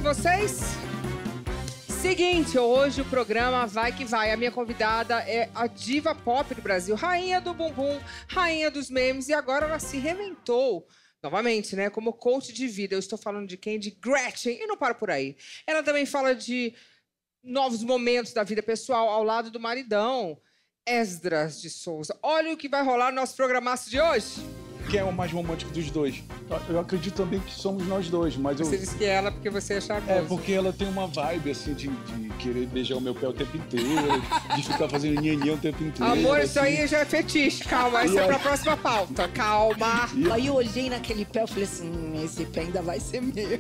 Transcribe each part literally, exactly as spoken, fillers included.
com vocês? Seguinte, hoje o programa vai que vai. A minha convidada é a diva pop do Brasil, rainha do bumbum, rainha dos memes, e agora ela se reinventou novamente, né? Como coach de vida. Eu estou falando de quem? De Gretchen. E não paro por aí. Ela também fala de novos momentos da vida pessoal ao lado do maridão, Esdras de Souza. Olha o que vai rolar no nosso programaço de hoje. Quem é o mais romântico dos dois? Eu acredito também que somos nós dois, mas eu... Você disse que é ela porque você é charmoso. É, porque ela tem uma vibe, assim, de, de querer beijar o meu pé o tempo inteiro, de ficar fazendo nhenhenhê o tempo inteiro. Amor, assim. isso aí já é fetiche. Calma, isso é pra próxima pauta. Calma. E aí eu olhei naquele pé e falei assim, hum, esse pé ainda vai ser meu.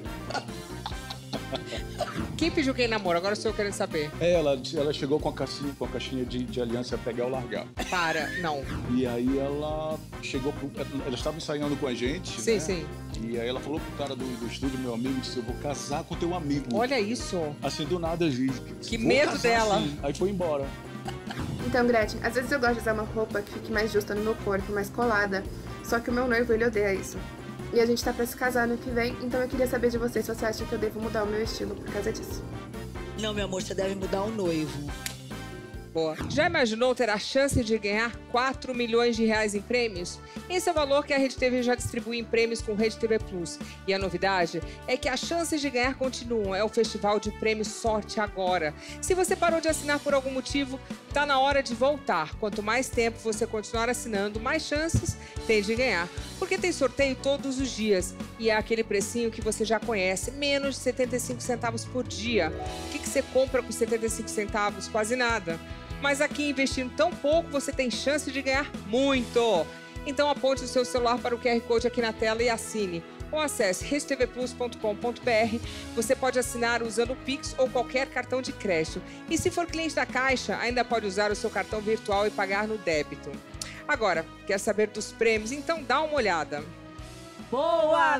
Quem pediu quem namora? Agora estou querendo saber. É, ela, ela chegou com a caixinha, com a caixinha de, de aliança pegar ou largar. Para, não. E aí ela chegou, pro, ela estava ensaiando com a gente, Sim, né? sim. E aí ela falou pro cara do, do estúdio, meu amigo, disse, eu vou casar com teu amigo. Olha isso. Assim, do nada, gente. Que medo dela. Assim. Aí foi embora. Então, Gretchen, às vezes eu gosto de usar uma roupa que fique mais justa no meu corpo, mais colada. Só que o meu noivo, ele odeia isso. E a gente tá pra se casar no que vem, então eu queria saber de você se você acha que eu devo mudar o meu estilo por causa disso. Não, meu amor, você deve mudar o noivo. Boa. Já imaginou ter a chance de ganhar quatro milhões de reais em prêmios? Esse é o valor que a Rede T V já distribui em prêmios com Rede T V Plus. E a novidade é que as chances de ganhar continuam. É o Festival de Prêmios Sorte Agora. Se você parou de assinar por algum motivo, tá na hora de voltar. Quanto mais tempo você continuar assinando, mais chances tem de ganhar. Porque tem sorteio todos os dias. E é aquele precinho que você já conhece, menos de setenta e cinco centavos por dia. O que, que você compra com setenta e cinco centavos? Quase nada. Mas aqui, investindo tão pouco, você tem chance de ganhar muito. Então aponte o seu celular para o Q R Code aqui na tela e assine. Ou acesse rede t v plus ponto com ponto b r. Você pode assinar usando o Pix ou qualquer cartão de crédito. E se for cliente da Caixa, ainda pode usar o seu cartão virtual e pagar no débito. Agora, quer saber dos prêmios? Então dá uma olhada. Boa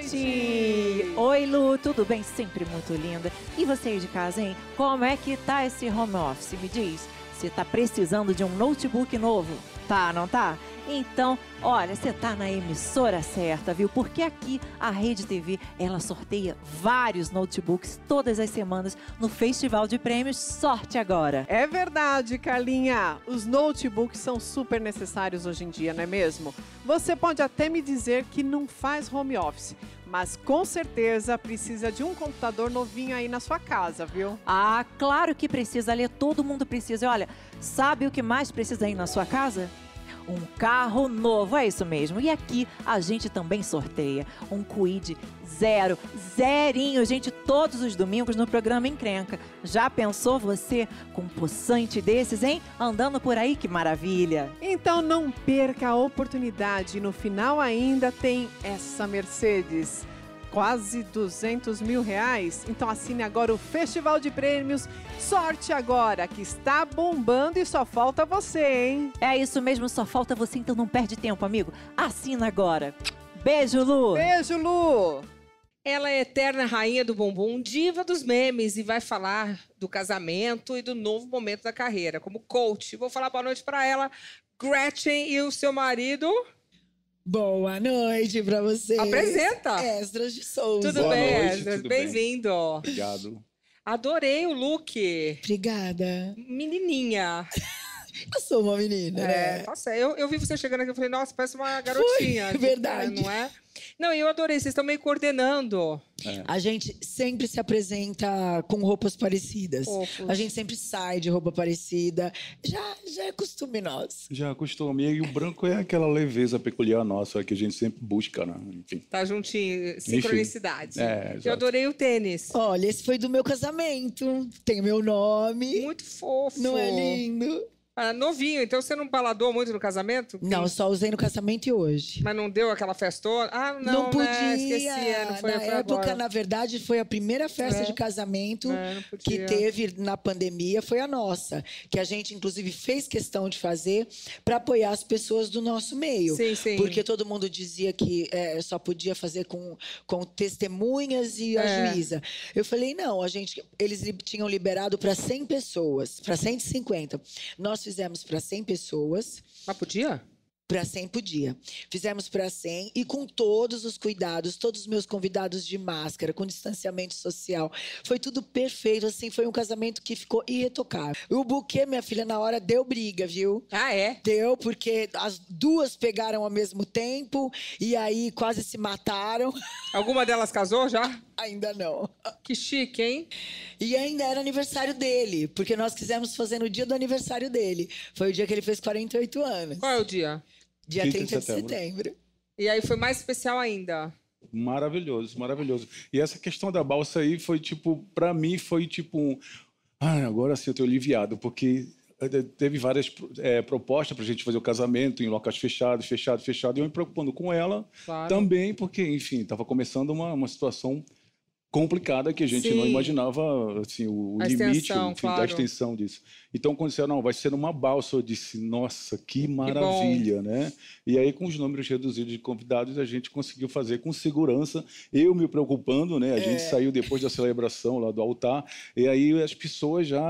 noite! Oi, Lu, tudo bem? Sempre muito linda. E você aí de casa, hein? Como é que tá esse home office? Me diz, você tá precisando de um notebook novo? Tá, não tá? Então, olha, você tá na emissora certa, viu? Porque aqui a Rede T V, ela sorteia vários notebooks todas as semanas no Festival de Prêmios Sorte Agora. É verdade, Carlinha. Os notebooks são super necessários hoje em dia, não é mesmo? Você pode até me dizer que não faz home office, mas com certeza precisa de um computador novinho aí na sua casa, viu? Ah, claro que precisa, Lê, todo mundo precisa. E olha, sabe o que mais precisa aí na sua casa? Um carro novo, é isso mesmo. E aqui a gente também sorteia um Kwid zero, zerinho, gente, todos os domingos no programa Encrenca. Já pensou você com um possante desses, hein? Andando por aí, que maravilha! Então não perca a oportunidade. No final ainda tem essa Mercedes. Quase duzentos mil reais. Então assine agora o Festival de Prêmios Sorte Agora, que está bombando e só falta você, hein? É isso mesmo, só falta você, então não perde tempo, amigo. Assina agora. Beijo, Lu! Beijo, Lu! Ela é eterna rainha do bumbum, diva dos memes, e vai falar do casamento e do novo momento da carreira, como coach. Vou falar boa noite para ela, Gretchen, e o seu marido... Boa noite pra vocês. Apresenta. Esdras de Souza. Tudo Boa bem, noite, Esdras? tudo bem? Bem-vindo. Obrigado. Adorei o look. Obrigada. Menininha. Eu sou uma menina, É, né? tá certo. Eu, eu vi você chegando aqui e falei, nossa, parece uma garotinha. Foi, verdade. Não é? Não, eu adorei. Vocês estão meio coordenando. É. A gente sempre se apresenta com roupas parecidas. Fofos. A gente sempre sai de roupa parecida. Já, já é costume nosso. Já acostumei. E o branco é aquela leveza peculiar nossa que a gente sempre busca, né? Enfim. Tá juntinho. Sincronicidade. É, exato. Eu adorei o tênis. Olha, esse foi do meu casamento. Tem meu nome. Muito fofo. Não é lindo? Ah, novinho. Então você não baladou muito no casamento? Não, só usei no casamento e hoje. Mas não deu aquela festona? Ah, não, Não podia. né? Esqueci. é, Não foi, na foi época, agora. na verdade, foi a primeira festa É. de casamento É, não podia. que teve na pandemia, foi a nossa. Que a gente, inclusive, fez questão de fazer para apoiar as pessoas do nosso meio. Sim, sim. Porque todo mundo dizia que é, só podia fazer com, com testemunhas e a É. juíza. Eu falei, não, a gente, eles li- tinham liberado para cem pessoas, para cento e cinquenta. Nós fizemos para cem pessoas. Mas podia? Para cem podia. Fizemos para cem e com todos os cuidados, todos os meus convidados de máscara, com distanciamento social. Foi tudo perfeito, assim, foi um casamento que ficou irretocável. O buquê, minha filha, na hora deu briga, viu? Ah, é? Deu, porque as duas pegaram ao mesmo tempo e aí quase se mataram. Alguma delas casou já? Ainda não. Que chique, hein? E ainda era aniversário dele, porque nós quisemos fazer no dia do aniversário dele. Foi o dia que ele fez quarenta e oito anos. Qual é o dia? Dia trinta de trinta de setembro. setembro. E aí foi mais especial ainda. Maravilhoso, maravilhoso. E essa questão da balsa aí foi tipo, para mim foi tipo um, ah, agora sim eu tô aliviado, porque teve várias é, propostas para a gente fazer o casamento em locais fechados, fechado, fechado, e eu me preocupando com ela Claro. também, porque, enfim, estava começando uma, uma situação complicada que a gente Sim. não imaginava assim, o A limite extensão, enfim, claro. da extensão disso. Então, quando disseram, não, vai ser uma balsa, eu disse, nossa, que maravilha, né? E aí, com os números reduzidos de convidados, a gente conseguiu fazer com segurança, eu me preocupando, né? A gente saiu depois da celebração lá do altar, e aí as pessoas já...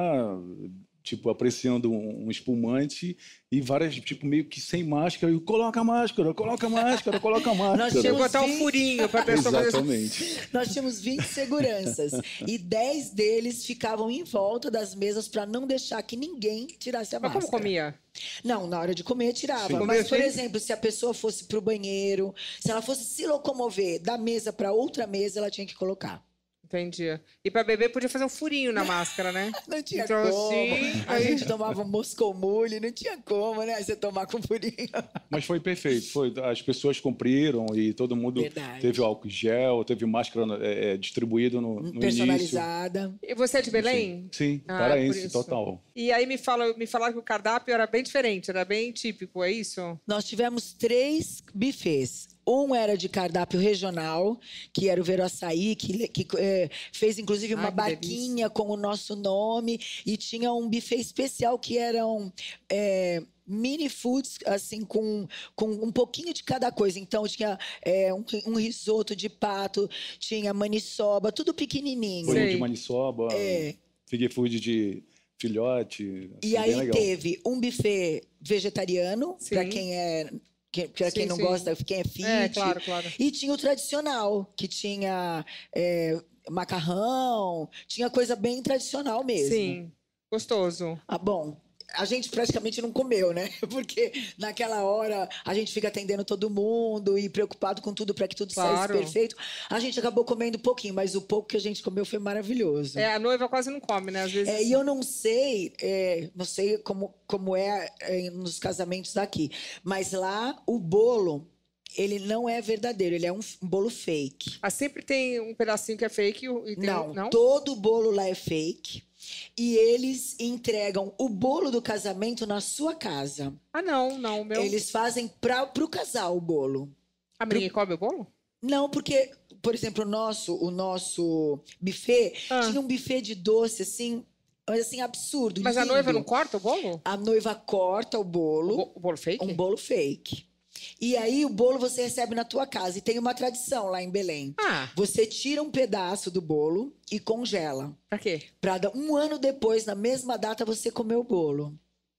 tipo, apreciando um, um espumante e várias, tipo, meio que sem máscara. E coloca a máscara, coloca a máscara, coloca a máscara. Nós Chegou tínhamos até um vinte furinho pra pessoa fazer... Exatamente. Nós tínhamos vinte seguranças e dez deles ficavam em volta das mesas para não deixar que ninguém tirasse a Mas máscara. como comia? Não, na hora de comer tirava. Sim. Mas, Comia por sim? exemplo, se a pessoa fosse para o banheiro, se ela fosse se locomover da mesa para outra mesa, ela tinha que colocar. Entendi. E pra beber podia fazer um furinho na máscara, né? Não tinha Então, como. assim, A aí- gente tomava um Moscou Mule, não tinha como, né? Você tomar com furinho. Mas foi perfeito. Foi, as pessoas cumpriram e todo mundo Verdade. teve álcool gel, teve máscara é, é, distribuído no, no início. Personalizada. E você é de Belém? Sim, Ah, paraense, por isso. total. E aí me, fala, me falaram que o cardápio era bem diferente, era bem típico, é isso? Nós tivemos três buffets. Um era de cardápio regional, que era o Veroaçaí, que, que eh, fez inclusive uma Ai, que barquinha com o nosso nome. E tinha um buffet especial que eram eh, mini foods, assim, com, com um pouquinho de cada coisa. Então, tinha eh, um, um risoto de pato, tinha maniçoba, tudo pequenininho. Bolinho Sei. de maniçoba, É. figue food de filhote. E assim, bem aí legal. teve um buffet vegetariano, Sim. para quem é... Para quem Sim, não sim. gosta, quem é fit. É, claro, claro. E tinha o tradicional, que tinha é, macarrão, tinha coisa bem tradicional mesmo. Sim, gostoso. Ah, bom, a gente praticamente não comeu, né? Porque naquela hora a gente fica atendendo todo mundo e preocupado com tudo para que tudo Claro. saísse perfeito. A gente acabou comendo um pouquinho, mas o pouco que a gente comeu foi maravilhoso. É, a noiva quase não come, né? Às vezes... É, e eu não sei, é, não sei como, como é, é nos casamentos daqui, mas lá o bolo, ele não é verdadeiro, ele é um, f- um bolo fake. Ah, sempre tem um pedacinho que é fake e tem Não, um... Não? todo bolo lá é fake. E eles entregam o bolo do casamento na sua casa. Ah, não, não. o Meu... Eles fazem para o casal o bolo. Ah, mas ninguém come o bolo? Não, porque, por exemplo, o nosso, o nosso buffet Ah. tinha um buffet de doce assim, assim absurdo. Mas a lindo. noiva não corta o bolo? A noiva corta o O, bolo, bo- o bolo fake? um bolo fake. E aí o bolo você recebe na tua casa. E tem uma tradição lá em Belém. Ah, Você tira um pedaço do bolo e congela. pra quê? Para um ano depois, na mesma data, você comer o bolo.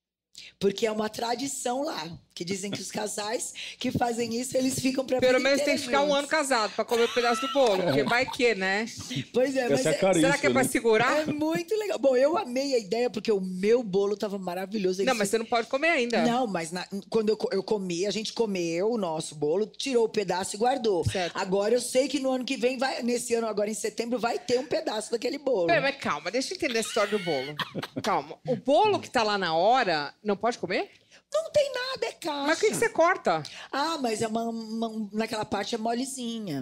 Porque é uma tradição lá. Que dizem que os casais que fazem isso, eles ficam para Pelo menos tem que ficar um ano casado pra comer um pedaço do bolo. Porque vai que, né? Pois é, mas Essa é a é, carência, Será que é pra né? segurar? é muito legal. Bom, eu amei a ideia porque o meu bolo tava maravilhoso. Não, Ele mas você não pode comer ainda. Não, mas na- quando eu, co- eu comi, a gente comeu o nosso bolo, tirou o pedaço e guardou. Certo. Agora eu sei que no ano que vem, vai, nesse ano agora em setembro, vai ter um pedaço daquele bolo. Peraí, mas calma, deixa eu entender a história do bolo. Calma. O bolo que tá lá na hora, não pode comer? Não tem nada, é caixa. Mas o que, que você corta? Ah, mas é uma, uma- naquela parte é molezinha.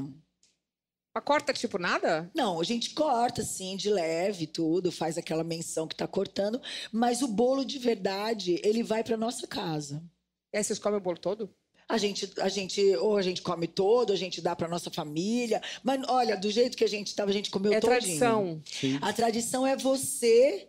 Mas corta tipo nada? Não, a gente corta assim, de leve, tudo, faz aquela menção que tá cortando, mas o bolo de verdade, ele vai para nossa casa. E aí vocês comem o bolo todo? A gente, a gente, ou a gente come todo, a gente dá para nossa família. Mas olha, do jeito que a gente estava, a gente comeu É todinho. tradição. Sim. A tradição é você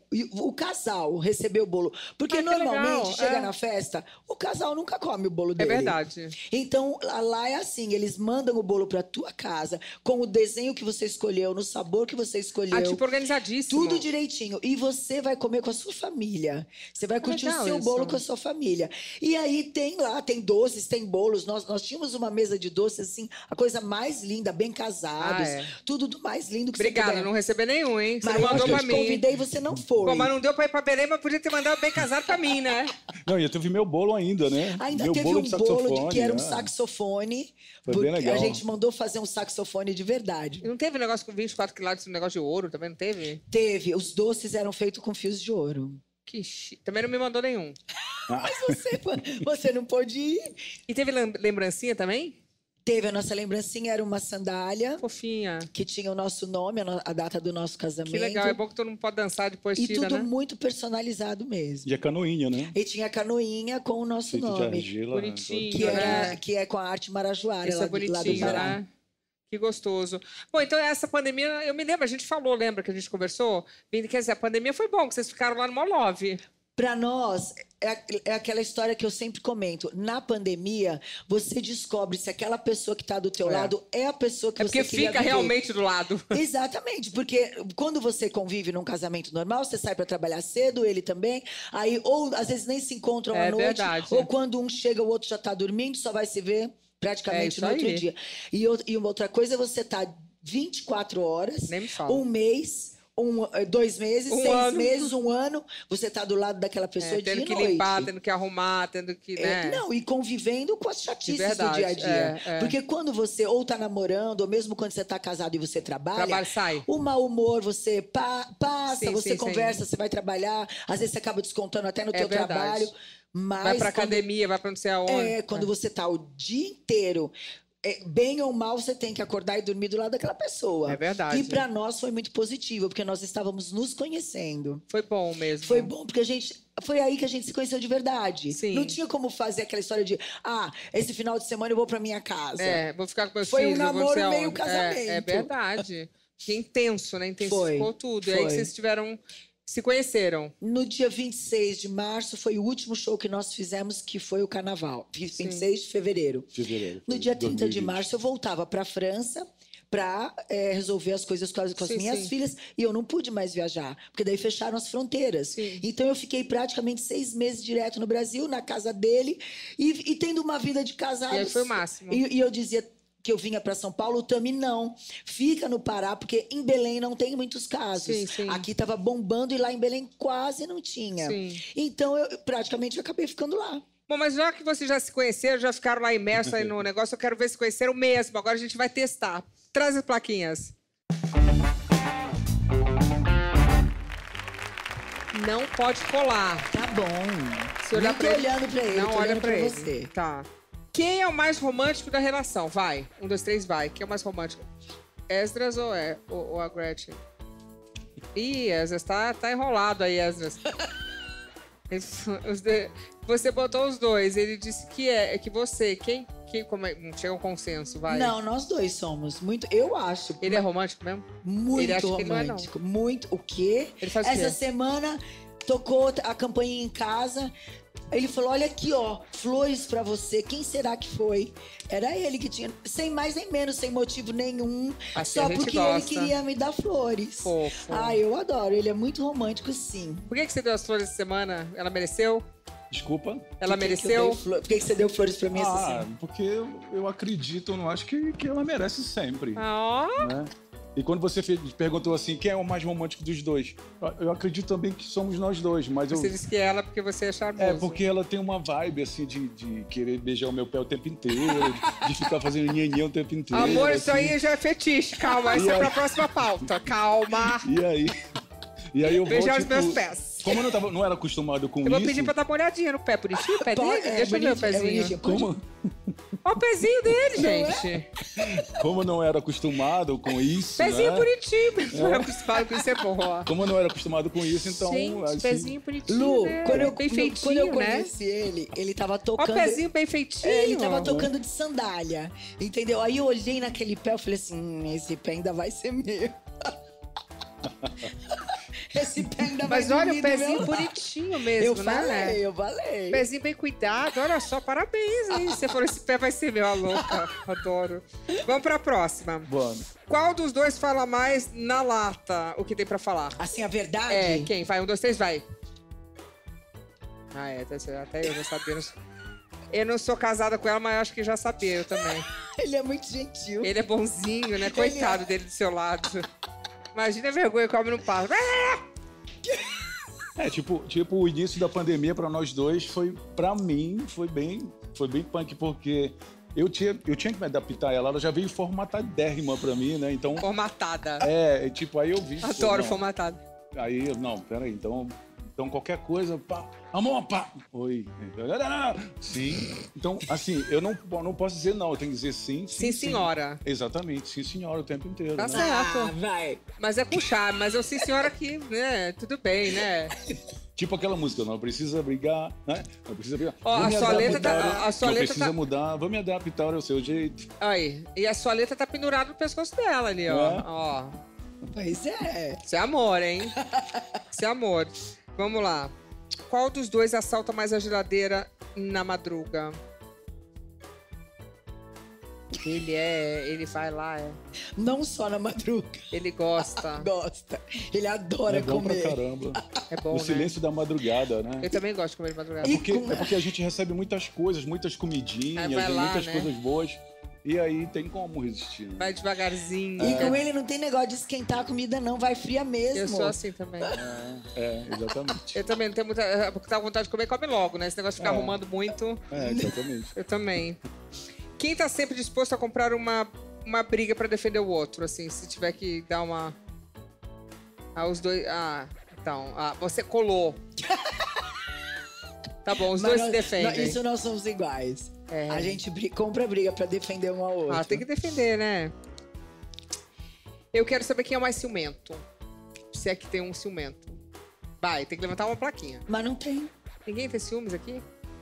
o casal receber o bolo. Porque Ah, que normalmente, legal, chega é. na festa, o casal nunca come o bolo É dele. verdade. Então, lá- lá é assim, eles mandam o bolo pra tua casa, com o desenho que você escolheu, no sabor que você escolheu. Ah, tipo, organizadíssimo. Tudo direitinho. E você vai comer com a sua família. Você vai curtir o legal seu isso. bolo com a sua família. E aí tem lá, tem doces, tem bolos. Nós, nós tínhamos uma mesa de doces, assim, a coisa mais linda, bem casados. Ah, é. Tudo do mais lindo que Obrigada, você puder. não recebi nenhum, hein? Você Mas não eu acho mandou que eu pra te mim. convidei e você não foi. Pô, mas não deu pra ir pra Belém, mas podia ter mandado bem casado pra mim, né? Não, e eu teve meu bolo ainda, né? Ainda meu teve bolo um de bolo de, saxofone, que era um né? saxofone. Foi porque bem legal. A gente mandou fazer um saxofone de verdade. E não teve negócio com vinte e quatro quilates, um negócio de ouro também, não teve? Teve. Os doces eram feitos com fios de ouro. Que chi... Também não me mandou nenhum. Mas você, você não pôde ir. E teve lem- lembrancinha também? Teve a nossa lembrancinha, era uma sandália Fofinha. que tinha o nosso nome, a, no- a data do nosso casamento. Que legal, é bom que todo mundo pode dançar depois E tira, tudo né? muito personalizado mesmo. E a canoinha, né? E tinha a canoinha com o nosso Feito de nome. argila. Bonitinho, Que, era, né? que é com a arte marajoara Isso lá, é do- lá do bonitinho, Pará. né? Que gostoso. Bom, então essa pandemia, eu me lembro, a gente falou, lembra que a gente conversou? Quer dizer, a pandemia foi bom, que vocês ficaram lá no Molove. Para nós, é, é aquela história que eu sempre comento. Na pandemia, você descobre se aquela pessoa que está do teu É. lado é a pessoa que É você porque queria fica viver. realmente do lado. Exatamente, porque quando você convive num casamento normal, você sai para trabalhar cedo, ele também, aí ou às vezes nem se encontram É à noite, verdade. ou quando um chega, o outro já está dormindo, só vai se ver É praticamente isso no outro aí. dia. E, ou- e uma outra coisa é você estar vinte e quatro horas, Nem me fala. um mês, um, eh, dois meses, Um seis ano. meses, um ano, você está do lado daquela pessoa É, dia tendo e que noite. limpar, tendo que arrumar, tendo que, É, né? não, e convivendo com as chatices De verdade, do dia a dia. é, é. Porque quando você ou tá namorando, ou mesmo quando você tá casado e você trabalha, Trabalho sai. o mau humor você pa- passa, Sim, você sim, conversa, sim. você vai trabalhar, às vezes você acaba descontando até no É teu verdade. trabalho. Mas Vai pra quando- academia, vai pra não sei aonde. É, quando você tá o dia inteiro, é, bem ou mal, você tem que acordar e dormir do lado daquela pessoa. É verdade. E pra nós foi muito positivo, porque nós estávamos nos conhecendo. Foi bom mesmo. Foi bom porque a gente. Foi aí que a gente se conheceu de verdade. Sim. Não tinha como fazer aquela história de, ah, esse final de semana eu vou pra minha casa. É, vou ficar com meus Foi um filhos. eu vou não namoro sei meio aonde. casamento. É, é verdade. Que intenso, né? Intensificou Foi, tudo. E aí que foi. vocês tiveram... Se conheceram. No dia vinte e seis de março foi o último show que nós fizemos, que foi o carnaval. vinte e seis de fevereiro. Fevereiro. No foi dia trinta de dois mil e vinte. março eu voltava pra França para resolver as coisas com as, com as Sim, minhas sim. filhas e eu não pude mais viajar, porque daí fecharam as fronteiras. Sim. Então eu fiquei praticamente seis meses direto no Brasil, na casa dele, e, e tendo uma vida de casado. E aí foi o máximo. E, e eu dizia que eu vinha para São Paulo, o Tami não. Fica no Pará, porque em Belém não tem muitos casos. Sim, sim. Aqui estava bombando e lá em Belém quase não tinha. Sim. Então eu praticamente eu acabei ficando lá. Bom, mas já que vocês já se conheceram, já ficaram lá imersos aí no negócio, eu quero ver se conheceram mesmo. Agora a gente vai testar. Traz as plaquinhas. Não pode colar. Tá bom. Se olhar Nem tô pra ele- olhando pra ele, Não tô olha olhando pra pra ele. você. Tá. Quem é o mais romântico da relação? Vai. Um, dois, três, vai. Quem é o mais romântico? Esdras ou, é, ou, ou a Gretchen? Ih, Esdras, tá, tá enrolado aí, Esdras. Eles- os de- Você botou os dois. Ele disse que é, que você. Quem? quem como é, não chega a um consenso, vai. Não, nós dois somos. Muito, eu acho. Ele é romântico mesmo? Muito ele acha que ele não é, não. romântico. Muito. O quê? Ele faz o Essa quê? semana tocou a campainha em casa. Ele falou: olha aqui, ó, flores pra você. Quem será que foi? Era ele que tinha, sem mais nem menos, sem motivo nenhum. Assim só a gente porque gosta. ele queria me dar flores. Fofo. Ah, eu adoro. Ele é muito romântico, sim. Por que, que você deu as flores essa semana? Ela mereceu? Desculpa. Ela Por que que eu mereceu? dei flor- Por que, que você deu flores pra mim essa Ah, semana? porque eu, eu acredito, eu não acho que, que ela merece sempre. Ah, ó. Né? E quando você fez- perguntou assim, quem é o mais romântico dos dois? Eu, eu acredito também que somos nós dois, mas eu... Você disse que é ela porque você é charmoso. É, porque ela tem uma vibe, assim, de, de querer beijar o meu pé o tempo inteiro, de, de ficar fazendo nhenhen o tempo inteiro. Amor, isso assim. aí já é fetiche. Calma, isso E é aí? pra próxima pauta. Calma. E aí... E aí eu vou, Beijar os tipo, meus pés. Como eu não, tava, não era acostumado com Eu vou isso... pedir pra dar uma olhadinha no pé. Bonitinho o pé dele? É, Deixa eu ver o bonitinho, é pezinho. bonitinho. Pode- Como, Olha o pezinho dele, Não é? gente. como eu não era acostumado com isso, Pezinho né? bonitinho. Mas não é acostumado com isso, é bom. ó. Como eu não era acostumado com isso, então... Gente, assim, pezinho bonitinho, Lu, né? quando eu, Bem no- feitinho, quando eu né? conheci ele, ele tava Olha tocando. o pezinho bem feitinho. É, ele tava tocando de sandália, entendeu? Aí eu olhei naquele pé, eu falei assim, hum, esse pé ainda vai ser meu. Esse pé ainda Mas vai olha, dormir o do pezinho meu lado. bonitinho mesmo, Eu né? falei, eu falei. Pezinho bem cuidado, olha só, parabéns, hein? Você falou, esse pé vai ser meu, a louca. Adoro. Vamos pra próxima. Vamos. Qual dos dois fala mais na lata o que tem pra falar? Assim, a verdade? É, quem? Vai, um, dois, três, vai. Ah, é, até eu já sabia. Eu não sou casada com ela, mas eu acho que já sabia, eu também. Ele é muito gentil. Ele é bonzinho, né? Coitado dele do seu lado. Imagina a vergonha que o homem não passa. É, tipo, tipo, o início da pandemia para nós dois foi, para mim, foi bem, foi bem punk, porque eu tinha, eu tinha que me adaptar a ela, ela já veio formatadérrima para mim, né? Então, Formatada. é, tipo, aí eu vi... Adoro pô, formatada. Aí, eu, não, peraí, então... Então, qualquer coisa, pá, amor, pá, oi. Sim. Então, assim, eu não, não posso dizer não, eu tenho que dizer sim, Sim, sim, senhora. Sim. Exatamente, sim, senhora, o tempo inteiro. Tá né? certo. Ah, vai. Mas é com charme, mas eu sim, senhora, aqui, né? Tudo bem, né? Tipo aquela música, não precisa brigar, né? Não precisa brigar. Ó, Vou a me sua letra tá- adaptar, a sua não letra precisa tá- mudar, vou me adaptar ao seu jeito. Aí, e a sua letra tá pendurada no pescoço dela ali, ó. É. Ó. Pois é. Isso é amor, hein? Isso é amor. Vamos lá. Qual dos dois assalta mais a geladeira na madruga? Ele é... Ele vai lá, é... Não só na madruga. Ele gosta. Gosta. Ele adora É bom comer. pra caramba. É bom, O né? silêncio da madrugada, né? Eu também gosto de comer de madrugada. E Porque, com- é porque a gente recebe muitas coisas, muitas comidinhas, Aí vai lá, muitas né? coisas boas. E aí tem como resistir. Né? Vai devagarzinho. E né? com ele não tem negócio de esquentar a comida, não. Vai fria mesmo. Eu sou assim também. É, exatamente. Eu também não tenho muita... Porque tá com vontade de comer, come logo, né? Esse negócio de ficar É. arrumando muito... É, exatamente. Eu também. Quem tá sempre disposto a comprar uma, uma briga pra defender o outro, assim, se tiver que dar uma... Ah, os dois... Ah, então... Ah, você colou. Tá bom, os Mas dois nós- se defendem. nós- Isso nós somos iguais. É. A gente bri- compra briga pra defender um ao outro. Ah, tem que defender, né? Eu quero saber quem é o mais ciumento. Se é que tem um ciumento. Vai, tem que levantar uma plaquinha. Mas não tem. Ninguém tem ciúmes aqui?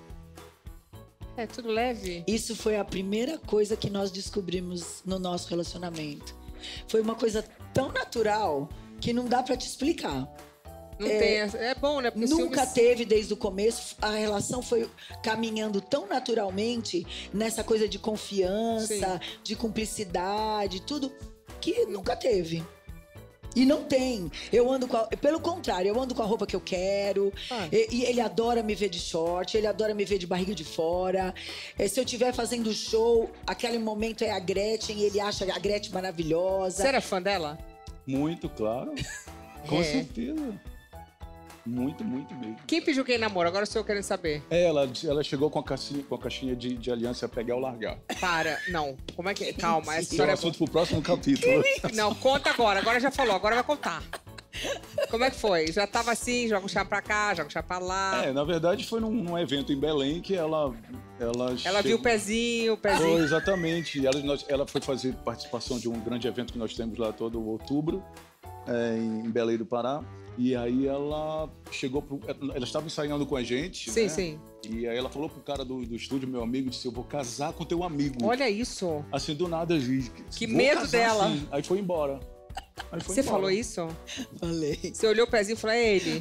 É tudo leve. Isso foi a primeira coisa que nós descobrimos no nosso relacionamento. Foi uma coisa tão natural que não dá pra te explicar. Não tem. É bom, né? Porque Nunca ciúmes... teve desde o começo. A relação foi caminhando tão naturalmente nessa coisa de confiança, de cumplicidade, tudo que nunca teve. E não tem. Eu ando com a, pelo contrário, eu ando com a roupa que eu quero. Ah. E, e ele adora me ver de short, ele adora me ver de barriga de fora. É, se eu estiver fazendo show, aquele momento é a Gretchen, e ele acha a Gretchen maravilhosa. Você era fã dela? Muito, claro. Com É. certeza. Muito, muito mesmo. Quem pediu quem namoro? Agora sou eu querendo saber. É, ela, ela chegou com a caixinha, com a caixinha de, de aliança pegar ou largar. Para. Não. Como é que é? Calma, essa Isso é um história é assunto pro próximo capítulo. Não, conta agora. Agora já falou, agora vai contar. Como é que foi? Já tava assim, joga o chá pra cá, joga o chá pra lá. É, na verdade foi num, num evento em Belém que ela... Ela, Ela viu o chegou- pezinho, o Foi, pezinho. exatamente. Ela, nós- ela foi fazer participação de um grande evento que nós temos lá todo outubro, é, em Belém do Pará. E aí ela chegou pro... Ela estava ensaiando com a gente, Sim, né? sim. E aí ela falou pro cara do, do estúdio, meu amigo, disse, eu vou casar com teu amigo. Olha isso. Assim, do nada, gente. Que vou medo casar dela. sim. Aí foi embora. Aí foi Você embora. falou isso? Falei. Você olhou o pezinho e falou, é ele.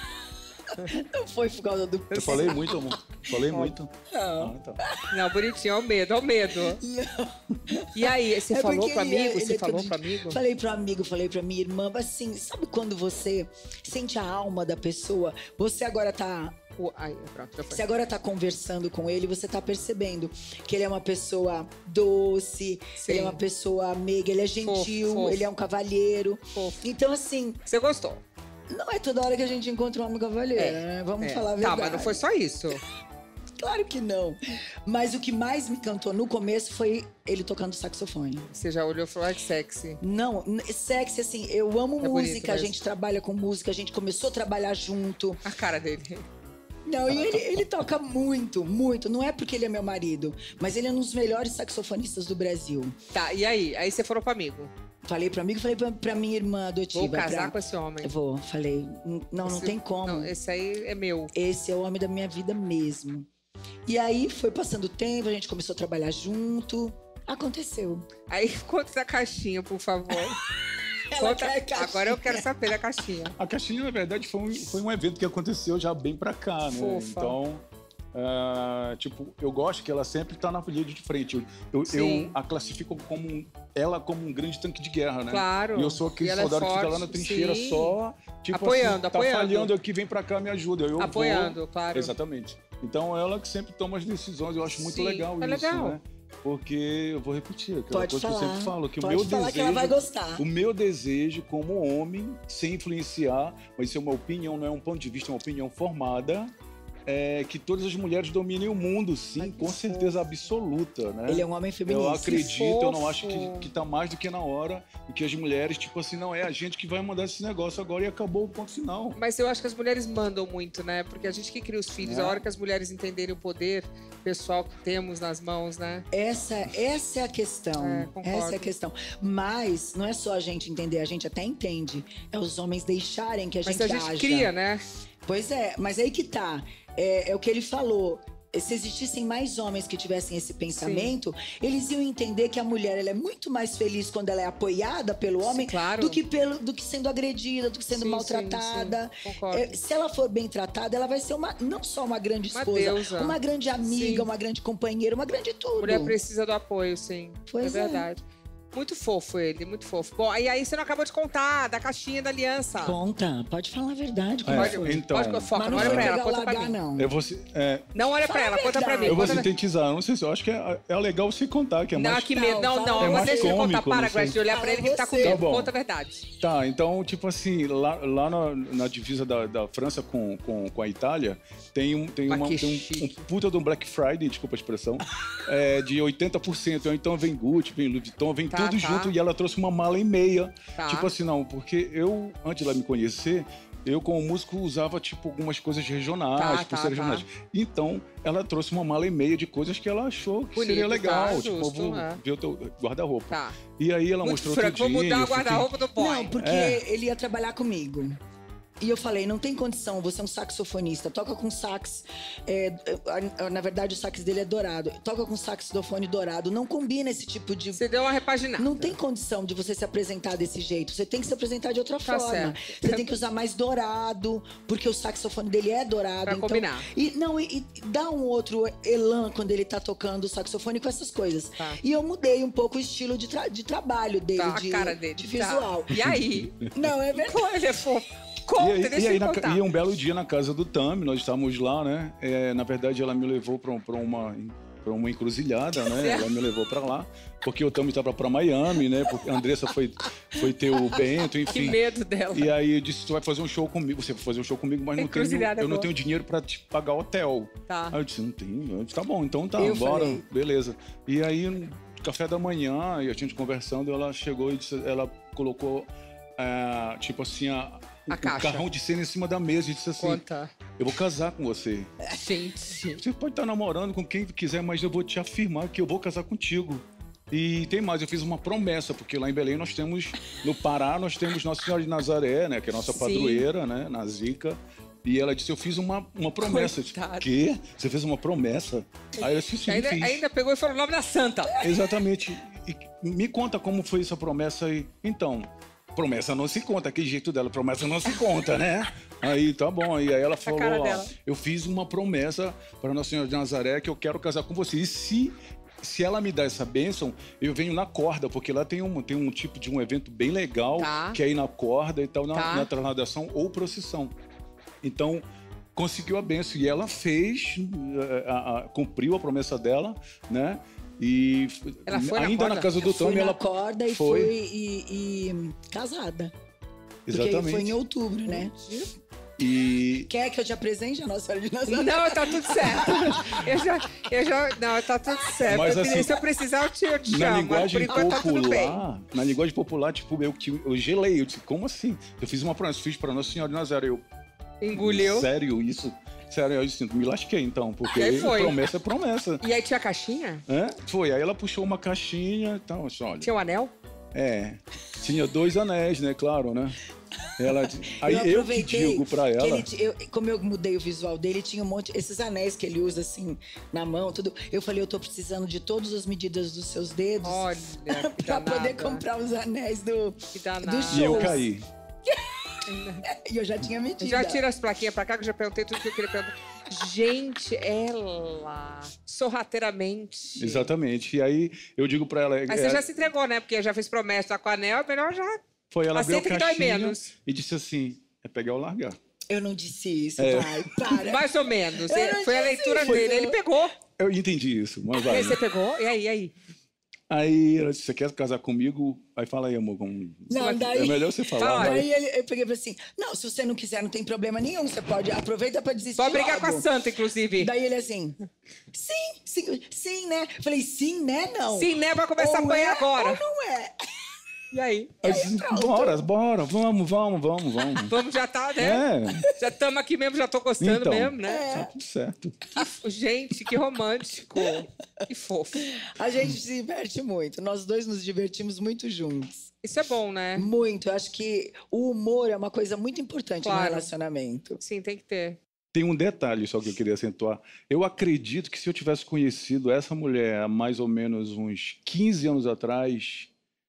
Não foi por causa do... Eu falei muito, amor. Falei muito. Não. Ah, tá. Não, bonitinho, olha o medo, olha o medo. Não. E aí, você É falou porque pro ele é- amigo? ele Você é falou todo- pro amigo? Falei pro amigo, falei pra minha irmã, assim, sabe quando você sente a alma da pessoa? Você agora tá, O- Aí, pronto, já foi. você agora tá conversando com ele, você tá percebendo que ele é uma pessoa doce, Sim. ele é uma pessoa meiga, ele é gentil, Fofo, fofo. ele é um cavalheiro. Fofo. Então, assim, Você gostou? não é toda hora que a gente encontra um homem cavalheiro, É, né? Vamos É. falar a Tá, verdade. mas não foi só isso. Claro que não. Mas o que mais me encantou no começo foi ele tocando saxofone. Você já olhou e falou, ai, que sexy. Não, n- sexy, assim, eu amo É bonito música, a mesmo. gente trabalha com música, a gente começou a trabalhar junto. A cara dele. Não, e ele, ele toca muito, muito. Não é porque ele é meu marido, mas ele é um dos melhores saxofonistas do Brasil. Tá, e aí? Aí você falou pro amigo. Falei pro amigo, falei pra, pra minha irmã adotiva. Vou casar pra- com esse homem. Eu vou, falei, "N- não, não Esse- tem como. Não, esse aí é meu. Esse é o homem da minha vida mesmo. E aí foi passando o tempo, a gente começou a trabalhar junto. Aconteceu. Aí conta da caixinha, por favor. Conta, quer caixinha. agora eu quero saber da caixinha. A caixinha, na verdade, foi um, foi um evento que aconteceu já bem pra cá, né? Fofa. Então, uh, tipo, eu gosto que ela sempre tá na linha de frente. Eu, eu, eu a classifico como um, ela como um grande tanque de guerra, né? Claro. E eu sou aquele E ela é soldado que fica lá forte, na trincheira sim. só, tipo Apoiando, assim, apoiando. tá falhando aqui, vem pra cá, me ajuda. Eu Apoiando, vou... claro. Exatamente. Então, ela que sempre toma as decisões. Eu acho muito Sim, legal é isso, legal. né? Porque, eu vou repetir, aquela Pode coisa falar. que eu sempre falo, que Pode o meu falar desejo... que ela vai gostar. O meu desejo como homem, sem influenciar, mas isso é uma opinião, não é um ponto de vista, é uma opinião formada, é que todas as mulheres dominem o mundo, sim, Ai, que com certeza absoluta, né? Ele é um homem feminista. Eu acredito, eu não fofo. acho que, que tá mais do que na hora e que as mulheres, tipo assim, não é a gente que vai mandar esse negócio agora e acabou o ponto final. Mas eu acho que as mulheres mandam muito, né? Porque a gente que cria os filhos, É. a hora que as mulheres entenderem o poder pessoal que temos nas mãos, né? Essa, essa é a questão. É, concordo. essa é a questão. Mas não é só a gente entender, a gente até entende. É os homens deixarem que a Mas gente a gente haja. cria, né? Pois é, mas aí que tá. É, é o que ele falou. Se existissem mais homens que tivessem esse pensamento, eles iam entender que a mulher ela é muito mais feliz quando ela é apoiada pelo homem claro. do, que pelo, do que sendo agredida, do que sendo Sim, maltratada. sim, sim. Concordo. É, se ela for bem tratada, ela vai ser uma, não só uma grande Uma esposa, deusa. uma grande amiga, Sim. uma grande companheira, uma grande tudo. A mulher precisa do apoio, sim. Pois é é. verdade. Muito fofo ele, muito fofo. Bom, e aí você não acabou de contar da caixinha da aliança. Conta, pode falar a verdade. como É, foi. então- Pode, foca, Mas não não olha foi pra ela, pegar o conta pra lagar, mim. não. Eu vou, é, Não olha pra Fala ela, a conta pra mim. verdade. eu vou Conta pra- sintetizar, eu não sei se eu acho que é, é legal você contar, que é Não, mais... que medo. Não, Não, não, fala. É agora mais deixa ele contar. cômico, Para, não sei. Gretchen, de olhar pra ele que ele tá com Fala medo. você. Tá bom. Conta a verdade. Tá, então, tipo assim, lá, lá na, na divisa da, da França com, com, com a Itália, tem um, tem Mas uma, que tem um, chique. um puta do Black Friday, desculpa a expressão, é, de oitenta por cento. Então vem Gucci, vem Louis Vuitton, vem Tá, tudo tá. junto. E ela trouxe uma mala e meia. Tá. Tipo assim, não, porque eu, antes dela me conhecer, eu, como músico, usava, tipo, algumas coisas regionais, Tá, tá, pulseiras tá. regionais. Então, ela trouxe uma mala e meia de coisas que ela achou que Bonito, seria legal. tá, tipo, eu justo, vou é. ver o teu guarda-roupa. Tá. E aí ela Muito mostrou franco, tudinho. vou mudar eu o fiquei- guarda-roupa do boy. Não, porque É. ele ia trabalhar comigo. E eu falei, não tem condição, você é um saxofonista, toca com sax. é, é, na verdade, o sax dele é dourado. Toca com saxofone dourado. Não combina esse tipo de. Você deu uma repaginada. Não tem condição de você se apresentar desse jeito. Você tem que se apresentar de outra Tá forma. certo. Você tem que usar mais dourado, porque o saxofone dele é dourado. Pra então, combinar. E, não, e, e dá um outro elan quando ele tá tocando o saxofone com essas coisas. Tá. E eu mudei um pouco o estilo de, tra- de trabalho dele, Tá, de, a cara dele. de Tá. visual. E aí? Não, é verdade. Como ele é fofo. Conta, E aí, deixa e aí ele na ca- contar. e um belo dia na casa do Tami, nós estávamos lá, né? É, na verdade, ela me levou para uma, pra uma encruzilhada, né? Ela me levou para lá, porque o Tami estava para Miami, né? Porque a Andressa foi, foi ter o Bento, Que enfim. medo dela. E aí eu disse, tu vai fazer um show comigo, você vai fazer um show comigo, mas não tenho, Encruzilhada é eu não boa. tenho dinheiro para te pagar hotel. Tá. Aí eu disse, não tenho. Eu disse, tá bom, então tá, Eu bora, falei. beleza. E aí, no café da manhã, e a gente conversando, ela chegou e disse, ela colocou, ah, tipo assim, a, A o caixa. carrão de cena em cima da mesa e disse assim, Conta. eu vou casar com você. Gente. Você pode estar namorando com quem quiser, mas eu vou te afirmar que eu vou casar contigo. E tem mais, eu fiz uma promessa, porque lá em Belém nós temos, no Pará, nós temos Nossa Senhora de Nazaré, né, que é a nossa Sim. padroeira, né, na Zica. E ela disse, eu fiz uma, uma promessa. Eu disse, Coitada. quê? Você fez uma promessa? Aí eu disse, sim, Ainda, fiz. ainda pegou e falou o nome da santa. Exatamente. E me conta como foi essa promessa aí. Então, promessa não se conta, que jeito dela, promessa não se conta, né? Aí, tá bom. E aí ela falou, cara ó, dela. eu fiz uma promessa para Nossa Senhora de Nazaré que eu quero casar com você. E se... Se ela me dá essa bênção, eu venho na corda, porque lá tem um, tem um tipo de um evento bem legal, Tá. que é ir na corda e tal, na, Tá. na trasladação ou procissão. Então, conseguiu a bênção. E ela fez, eh, a- a- cumpriu a promessa dela, né? E f- Ela foi na ainda na, corda? casa do Fui Tami, na ela corda e foi. fui e, e casada. Porque Exatamente. foi em outubro, né? E Quer que eu te apresente a Nossa Senhora de Nazaré? Não, tá tudo certo. Eu já, eu já, não, tá tudo certo. Mas, Eu- assim, se eu precisar, eu te, eu te na chamo. linguagem Por enquanto, tá tudo bem. popular, na linguagem popular, tipo, eu, que- eu gelei. Eu disse, como assim? Eu fiz uma promessa, fiz para Nossa Senhora de Nazaré. Eu, Engoliu. sério isso? Sério, eu disse, me lasquei então, porque E aí foi. promessa é promessa. E aí tinha a caixinha? É? Foi, aí ela puxou uma caixinha e tal, assim, olha. Tinha o anel? É, tinha dois anéis, né, claro, né? Ela, aí eu, eu que digo pra ela... Ele, eu, como eu mudei o visual dele, tinha um monte... Esses anéis que ele usa, assim, na mão, tudo. Eu falei, eu tô precisando de todas as medidas dos seus dedos. Olha, que pra danada. poder comprar os anéis do, Que danada. do show. E eu caí. E eu já tinha medido. Já tira as plaquinhas pra cá, que eu já perguntei tudo que eu queria perguntar. Gente, ela... Sorrateiramente. Exatamente. E aí eu digo pra ela... Aí é, você já se entregou, né? Porque já fez promessa tá com a anel, é melhor já... Foi ela abriu a Aceita que dói caixinha menos. e disse assim, é pegar ou largar. Eu não disse isso, É. pai. Para. Mais ou menos. Eu não Foi a disse leitura isso. dele. Ele pegou. Eu entendi isso, mas E vai. aí você pegou? E aí, e aí? Aí ela disse, você quer casar comigo? Aí fala aí, amor. Com... Não, daí... É melhor você falar. Fala. né? Daí ele, eu peguei e falei assim, não, se você não quiser, não tem problema nenhum. Você pode, aproveita pra desistir Pode brigar logo. com a Santa, inclusive. Daí ele assim, sim, sim, sim, né? Eu falei, sim, né, não. Sim, né? Vai começar a Ou apanhar é, agora. ou não é. E aí? Aí disse, bora, bora, vamos, vamos, vamos, vamos. Vamos, já tá, né? É, Já estamos aqui mesmo, já tô gostando então, mesmo, né? tá tudo certo. Que- gente, que romântico. Que fofo. A gente se diverte muito. Nós dois nos divertimos muito juntos. Isso é bom, né? Muito. Eu acho que o humor é uma coisa muito importante no Claro. relacionamento. Sim, tem que ter. Tem um detalhe só que eu queria acentuar. Eu acredito que se eu tivesse conhecido essa mulher há mais ou menos uns quinze anos atrás,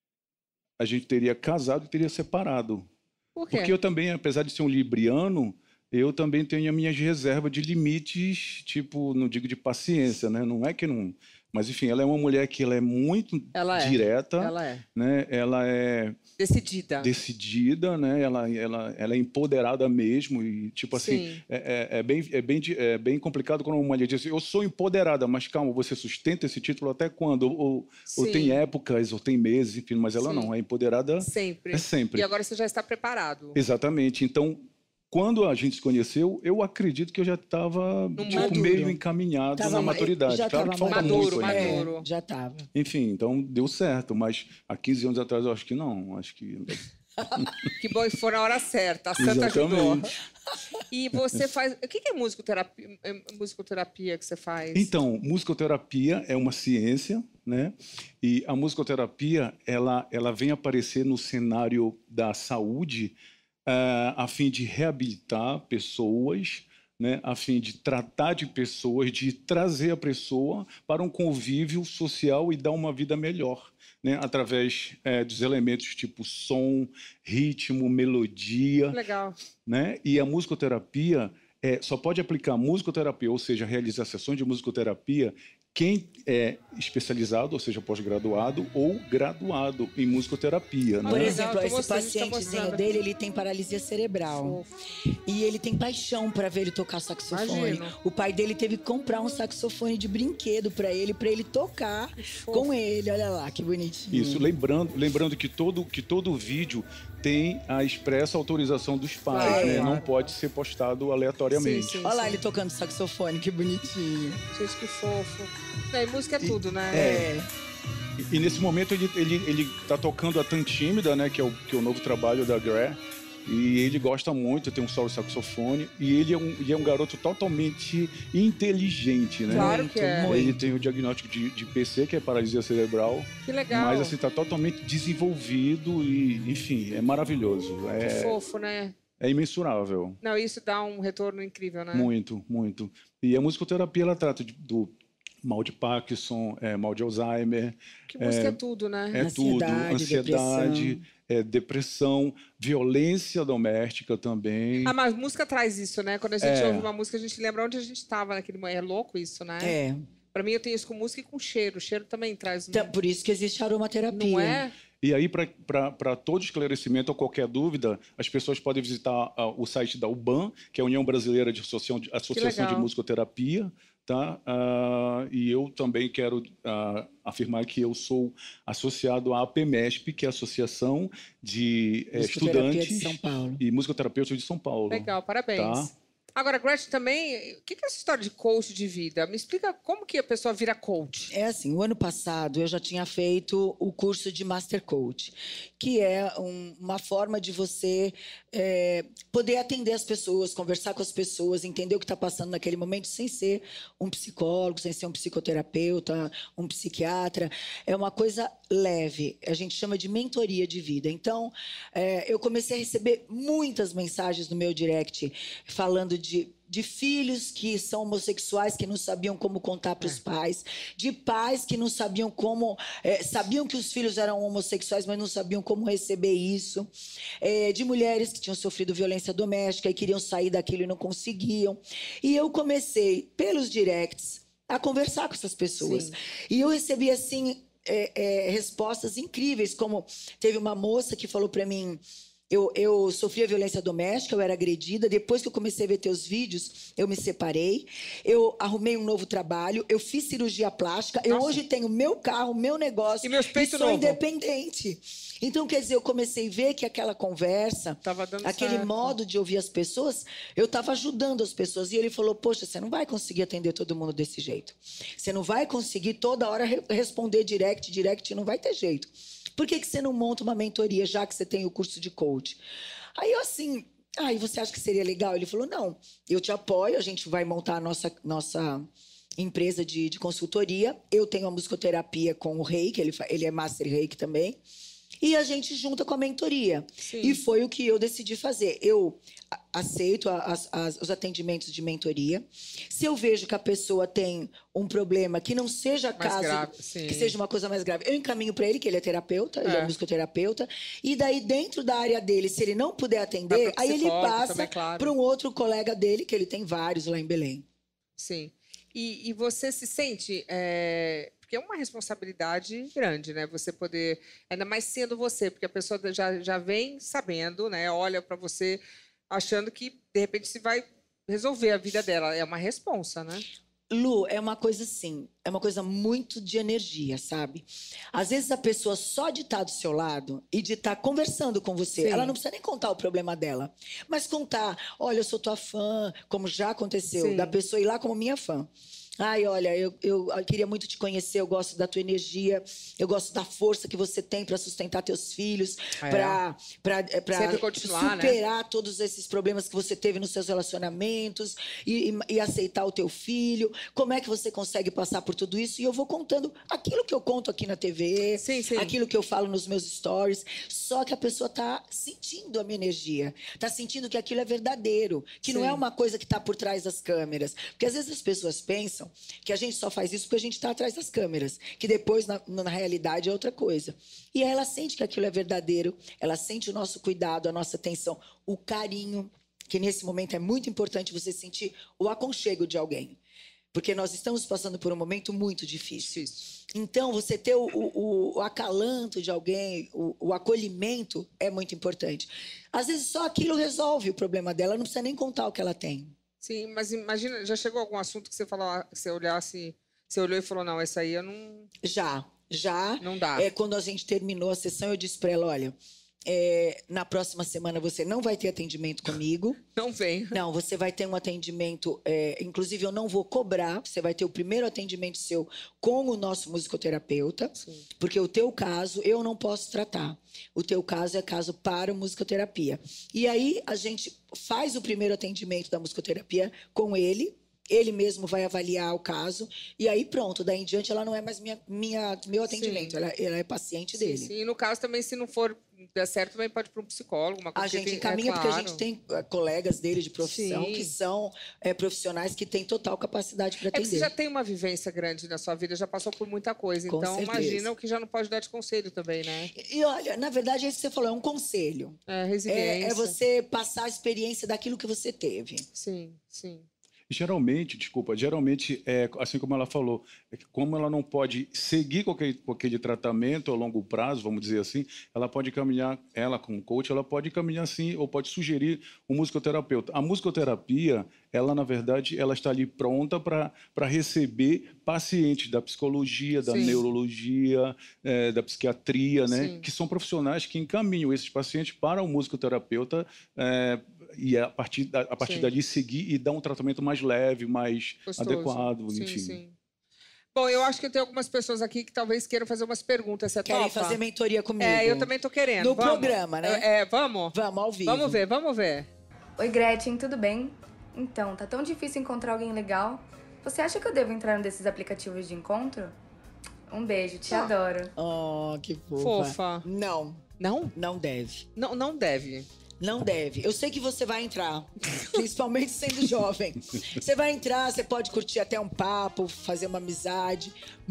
a gente teria casado e teria separado. Por quê? Porque eu também, apesar de ser um libriano, eu também tenho as minhas reservas de limites, tipo, não digo de paciência, né? Não é que não... Mas, enfim, ela é uma mulher que ela é muito Ela é. direta, Ela é. né? Ela é Decidida. decidida, né? Ela, ela, ela é empoderada mesmo e, tipo assim, Sim. é, é, é bem, é, bem, di- é bem complicado quando uma mulher diz assim, eu sou empoderada, mas calma, você sustenta esse título até quando? Ou, ou, ou Sim. tem épocas, ou tem meses, enfim, mas ela Sim. não, é empoderada Sempre. é sempre. E agora você já está preparado. Exatamente. Então, quando a gente se conheceu, eu acredito que eu já estava tipo, maduro. meio encaminhado Tava na ma- maturidade. já Claro tava que falta maduro, muito ainda. maduro. É, já tava. Enfim, então deu certo, mas há quinze anos atrás eu acho que não, acho que... Que bom que foi na hora certa. A Santa ajudou. Exatamente. E você faz... O que que é musicoterapia, é musicoterapia que você faz? Então, musicoterapia é uma ciência, né? E a musicoterapia, ela, ela vem aparecer no cenário da saúde uh, a fim de reabilitar pessoas, né? A fim de tratar de pessoas, de trazer a pessoa para um convívio social e dar uma vida melhor, né? Através é, dos elementos tipo som, ritmo, melodia, Legal. né? E a musicoterapia é, só pode aplicar musicoterapia, ou seja, realizar sessões de musicoterapia, quem é especializado, ou seja, pós-graduado ou graduado em musicoterapia. Ah, Por Né? legal, exemplo, tô esse mostrando, a gente tá pacientezinho mostrando. dele, ele tem paralisia cerebral. Fofo. E ele tem paixão pra ver ele tocar saxofone. Imagino. O pai dele teve que comprar um saxofone de brinquedo pra ele, pra ele tocar fofo. com ele. Olha lá, que bonitinho. Isso, lembrando, lembrando que todo que todo vídeo tem a expressa autorização dos pais, Claro, né? claro. Não pode ser postado aleatoriamente. Sim, sim. Olha lá ele tocando saxofone, que bonitinho. Gente, que fofo. É, música é tudo, né? É. E, e nesse momento ele ele ele está tocando a Tan Tímida, né? Que é o que é o novo trabalho da Gray. E ele gosta muito, tem um solo saxofone. E ele é um, ele é um garoto totalmente inteligente, né? Claro que é. Muito. Ele tem o diagnóstico de, de P C, que é paralisia cerebral. Que legal. Mas assim, está totalmente desenvolvido e, enfim, é maravilhoso. Que É, fofo, né? é imensurável. Não, isso dá um retorno incrível, né? Muito, muito. E a musicoterapia, ela trata de- do mal de Parkinson, é, mal de Alzheimer, Que música é, tudo, né? é tudo. Ansiedade, Ansiedade, é, depressão, violência doméstica também. Ah, mas música traz isso, né? Quando a gente É. ouve uma música, a gente lembra onde a gente estava naquele momento. É louco isso, né? É. Pra mim, eu tenho isso com música e com cheiro. O cheiro também traz... Um... Então, por isso que existe a aromaterapia. Não é? E aí, para todo esclarecimento ou qualquer dúvida, as pessoas podem visitar ah, o site da U B A M, que é a União Brasileira de Associação de, Associação de legal. Musicoterapia. Tá? Ah, e eu também quero ah, afirmar que eu sou associado à APMESP, que é a Associação de eh, Musicoterapia Estudantes de São Paulo. e Musicoterapeutas de São Paulo. Legal, parabéns. Tá? Agora, Gretchen, também, o que é essa história de coach de vida? Me explica como que a pessoa vira coach. É assim, o ano passado eu já tinha feito o curso de Master Coach, que é um, uma forma de você é, poder atender as pessoas, conversar com as pessoas, entender o que está passando naquele momento, sem ser um psicólogo, sem ser um psicoterapeuta, um psiquiatra. É uma coisa leve, a gente chama de mentoria de vida. Então, é, eu comecei a receber muitas mensagens no meu direct falando de, de filhos que são homossexuais, que não sabiam como contar para os é. pais, de pais que não sabiam como... É, sabiam que os filhos eram homossexuais, mas não sabiam como receber isso, é, de mulheres que tinham sofrido violência doméstica e queriam sair daquilo e não conseguiam. E eu comecei, pelos directs, a conversar com essas pessoas. Sim. E eu recebi, assim, é, é, respostas incríveis, como teve uma moça que falou para mim... Eu, eu sofria violência doméstica, eu era agredida. Depois que eu comecei a ver teus vídeos, eu me separei. Eu arrumei um novo trabalho. Eu fiz cirurgia plástica. Nossa. Eu hoje tenho meu carro, meu negócio. E meus peitos e sou novo. independente. Então, quer dizer, eu comecei a ver que aquela conversa, tava dando aquele certo. modo de ouvir as pessoas, eu estava ajudando as pessoas. E ele falou, poxa, você não vai conseguir atender todo mundo desse jeito. Você não vai conseguir toda hora responder direct, direct, não vai ter jeito. Por que que você não monta uma mentoria, já que você tem o curso de coach? Aí eu assim, ah, e você acha que seria legal? Ele falou, não, eu te apoio, a gente vai montar a nossa, nossa empresa de, de consultoria. Eu tenho a musicoterapia com o Reiki, ele, ele é Master Reiki também. E a gente junta com a mentoria. Sim. E foi o que eu decidi fazer. Eu aceito as, as, os atendimentos de mentoria. Se eu vejo que a pessoa tem um problema que não seja mais caso, grave, que seja uma coisa mais grave, eu encaminho para ele, que ele é terapeuta, é. ele é musicoterapeuta. E daí, dentro da área dele, se ele não puder atender, aí ele passa para claro. um outro colega dele, que ele tem vários lá em Belém. Sim. E, e você se sente... É... Porque é uma responsabilidade grande, né? Você poder, ainda mais sendo você, porque a pessoa já, já vem sabendo, né? Olha para você achando que, de repente, se vai resolver a vida dela. É uma responsa, né? Lu, é uma coisa assim, é uma coisa muito de energia, sabe? Às vezes a pessoa só de estar do seu lado e de estar conversando com você, Sim. ela não precisa nem contar o problema dela, mas contar, olha, eu sou tua fã, como já aconteceu, Sim. da pessoa ir lá como minha fã. Ai, olha, eu, eu, eu queria muito te conhecer, eu gosto da tua energia, eu gosto da força que você tem para sustentar teus filhos, é. para superar né? todos esses problemas que você teve nos seus relacionamentos e, e, e aceitar o teu filho. Como é que você consegue passar por tudo isso? E eu vou contando aquilo que eu conto aqui na T V, sim, sim. aquilo que eu falo nos meus stories, só que a pessoa está sentindo a minha energia, está sentindo que aquilo é verdadeiro, que sim. não é uma coisa que está por trás das câmeras. Porque às vezes as pessoas pensam que a gente só faz isso porque a gente está atrás das câmeras, que depois, na, na realidade, é outra coisa. E aí ela sente que aquilo é verdadeiro, ela sente o nosso cuidado, a nossa atenção, o carinho, que nesse momento é muito importante você sentir o aconchego de alguém. Porque nós estamos passando por um momento muito difícil. Então, você ter o, o, o acalanto de alguém, o, o acolhimento, é muito importante. Às vezes, só aquilo resolve o problema dela, não precisa nem contar o que ela tem. Sim, mas imagina, já chegou algum assunto que você falou, que você olhasse, você olhou e falou, não, esse aí eu não... Já, já. Não dá. É, quando a gente terminou a sessão, eu disse para ela, olha, é, na próxima semana você não vai ter atendimento comigo. Não vem. Não, você vai ter um atendimento, é, inclusive eu não vou cobrar, você vai ter o primeiro atendimento seu com o nosso musicoterapeuta, Sim. porque o teu caso eu não posso tratar. O teu caso é caso para musicoterapia. E aí a gente faz o primeiro atendimento da musicoterapia com ele, ele mesmo vai avaliar o caso, e aí pronto, daí em diante ela não é mais minha, minha, meu atendimento, ela, ela é paciente sim, dele. Sim, e no caso também, se não for der certo, também pode ir para um psicólogo, uma coisa A gente tem, encaminha é, porque claro. a gente tem uh, colegas dele de profissão sim. que são é, profissionais que têm total capacidade para atender. É que você já tem uma vivência grande na sua vida, já passou por muita coisa, Com então certeza. imagina o que já não pode dar de conselho também, né? E, e olha, na verdade é isso que você falou, é um conselho. É, resiliência. É, é você passar a experiência daquilo que você teve. Sim, sim. Geralmente, desculpa, geralmente, é, assim como ela falou, é que como ela não pode seguir com aquele, com aquele tratamento a longo prazo, vamos dizer assim, ela pode caminhar, ela como coach, ela pode caminhar assim, ou pode sugerir um musicoterapeuta. A musicoterapia, ela, na verdade, ela está ali pronta para receber pacientes da psicologia, da Sim. neurologia, é, da psiquiatria, né? Que são profissionais que encaminham esses pacientes para o musicoterapeuta, é, e a partir, da, a partir dali seguir e dar um tratamento mais leve, mais Gostoso. adequado, Sim, enfim. sim. Bom, eu acho que tem algumas pessoas aqui que talvez queiram fazer umas perguntas. Você Querem topa? fazer mentoria comigo. É, eu também tô querendo. No Vamos? programa, né? É, vamos? Vamos, ao vivo. Vamos ver, vamos ver. Oi, Gretchen, tudo bem? Então, tá tão difícil encontrar alguém legal. Você acha que eu devo entrar num desses aplicativos de encontro? Um beijo, te Ah. adoro. Oh, que fofa. Fofa. Não, Não? não deve. Não, não deve. Não deve. Eu sei que você vai entrar, principalmente sendo jovem. Você vai entrar, você pode curtir até um papo, fazer uma amizade,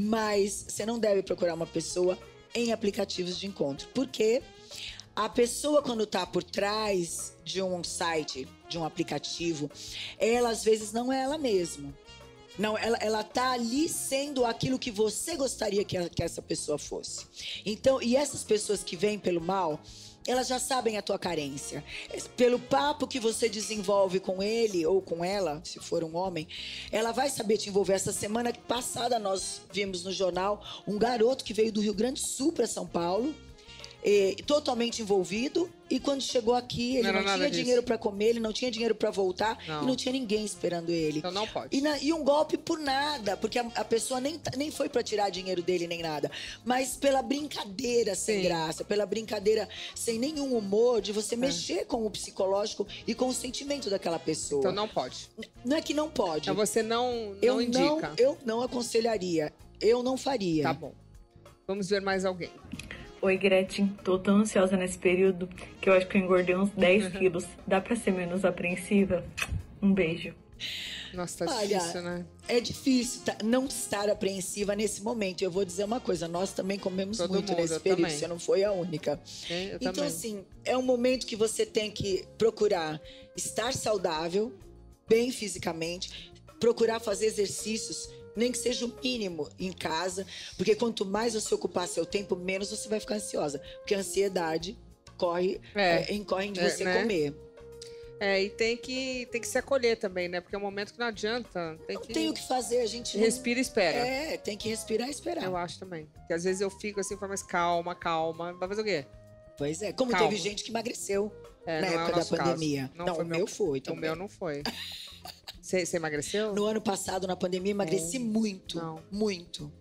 mas você não deve procurar uma pessoa em aplicativos de encontro. Porque a pessoa, quando tá por trás de um site, de um aplicativo, ela às vezes não é ela mesma. Não, ela, ela tá ali sendo aquilo que você gostaria que, a, que essa pessoa fosse. Então, e essas pessoas que vêm pelo mal, elas já sabem a tua carência. Pelo papo que você desenvolve com ele ou com ela, se for um homem, ela vai saber te envolver. Essa semana passada nós vimos no jornal um garoto que veio do Rio Grande do Sul para São Paulo, eh, totalmente envolvido, e quando chegou aqui ele Não não, era nada tinha disso. dinheiro para comer, ele não tinha dinheiro para voltar Não. e não tinha ninguém esperando ele. Então não pode. E, na- e um golpe por nada, porque a, a pessoa nem, tá- nem foi pra tirar dinheiro dele nem nada, mas pela brincadeira sem Sim. graça, pela brincadeira sem nenhum humor de É. você mexer com o psicológico e com o sentimento daquela pessoa. Então não pode. Não é que não pode. Então você não, não eu indica. não, eu não aconselharia. Eu não faria. Tá bom. Vamos ver mais alguém. Oi, Gretchen. Tô tão ansiosa nesse período que eu acho que eu engordei uns dez Uhum. quilos. Dá pra ser menos apreensiva? Um beijo. Nossa, tá Olha, difícil, né? É difícil tá- não estar apreensiva nesse momento. Eu vou dizer uma coisa, nós também comemos Todo muito mundo, nesse eu período, também. você não foi a única. É, eu Então, também. assim, é um momento que você tem que procurar estar saudável, bem fisicamente, procurar fazer exercícios, nem que seja o mínimo em casa, porque quanto mais você ocupar seu tempo, menos você vai ficar ansiosa. Porque a ansiedade corre, É. é, incorre de É, você né? comer. É, e tem que, tem que se acolher também, né? Porque é um momento que não adianta. Tem Não que... tem o que fazer, a gente não- Respira e espera. É, tem que respirar e esperar. Eu acho também. Porque às vezes eu fico assim, falo, mas calma, calma. Vai fazer o quê? Pois é, como Calma. teve gente que emagreceu É, na não é o época da nosso pandemia. caso. Não Não, foi o meu- meu foi O também. meu não foi. Você você emagreceu? No ano passado, na pandemia, emagreci muito, Não. muito.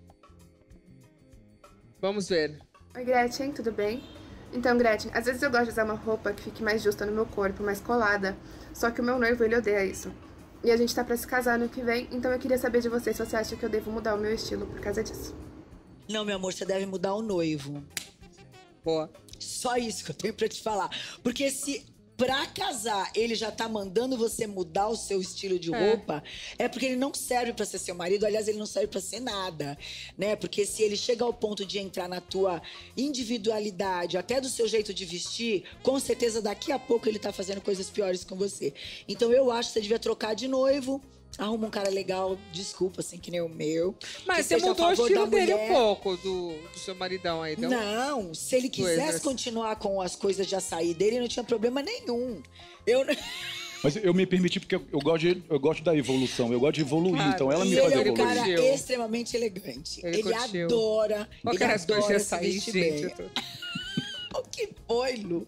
Vamos ver. Oi, Gretchen, tudo bem? Então, Gretchen, às vezes eu gosto de usar uma roupa que fique mais justa no meu corpo, mais colada. Só que o meu noivo, ele odeia isso. E a gente tá pra se casar no que vem, então eu queria saber de você se você acha que eu devo mudar o meu estilo por causa disso. Não, meu amor, você deve mudar o noivo. Boa. Só isso que eu tenho pra te falar. Porque se pra casar ele já tá mandando você mudar o seu estilo de É. roupa, é porque ele não serve pra ser seu marido. Aliás, ele não serve pra ser nada, né? Porque se ele chega ao ponto de entrar na tua individualidade, até do seu jeito de vestir, com certeza daqui a pouco ele tá fazendo coisas piores com você. Então eu acho que você devia trocar de noivo. Arruma um cara legal, desculpa, assim, que nem o meu. Mas que você seja a mudou o favor estilo da dele mulher. um pouco, do, do seu maridão aí. Então... Não, se ele quisesse Coisas. continuar com as coisas de açaí dele, não tinha problema nenhum. Eu Mas eu me permiti porque eu, eu gosto, de, eu gosto da evolução, eu gosto de evoluir, Claro. então ela e me ele faz é um evoluir. cara Curtiu. extremamente elegante. Ele Ele, curtiu. adora, Qual que ele era as coisas de adora se açaí, vestir gente? bem. Eu tô- O que foi, Lu?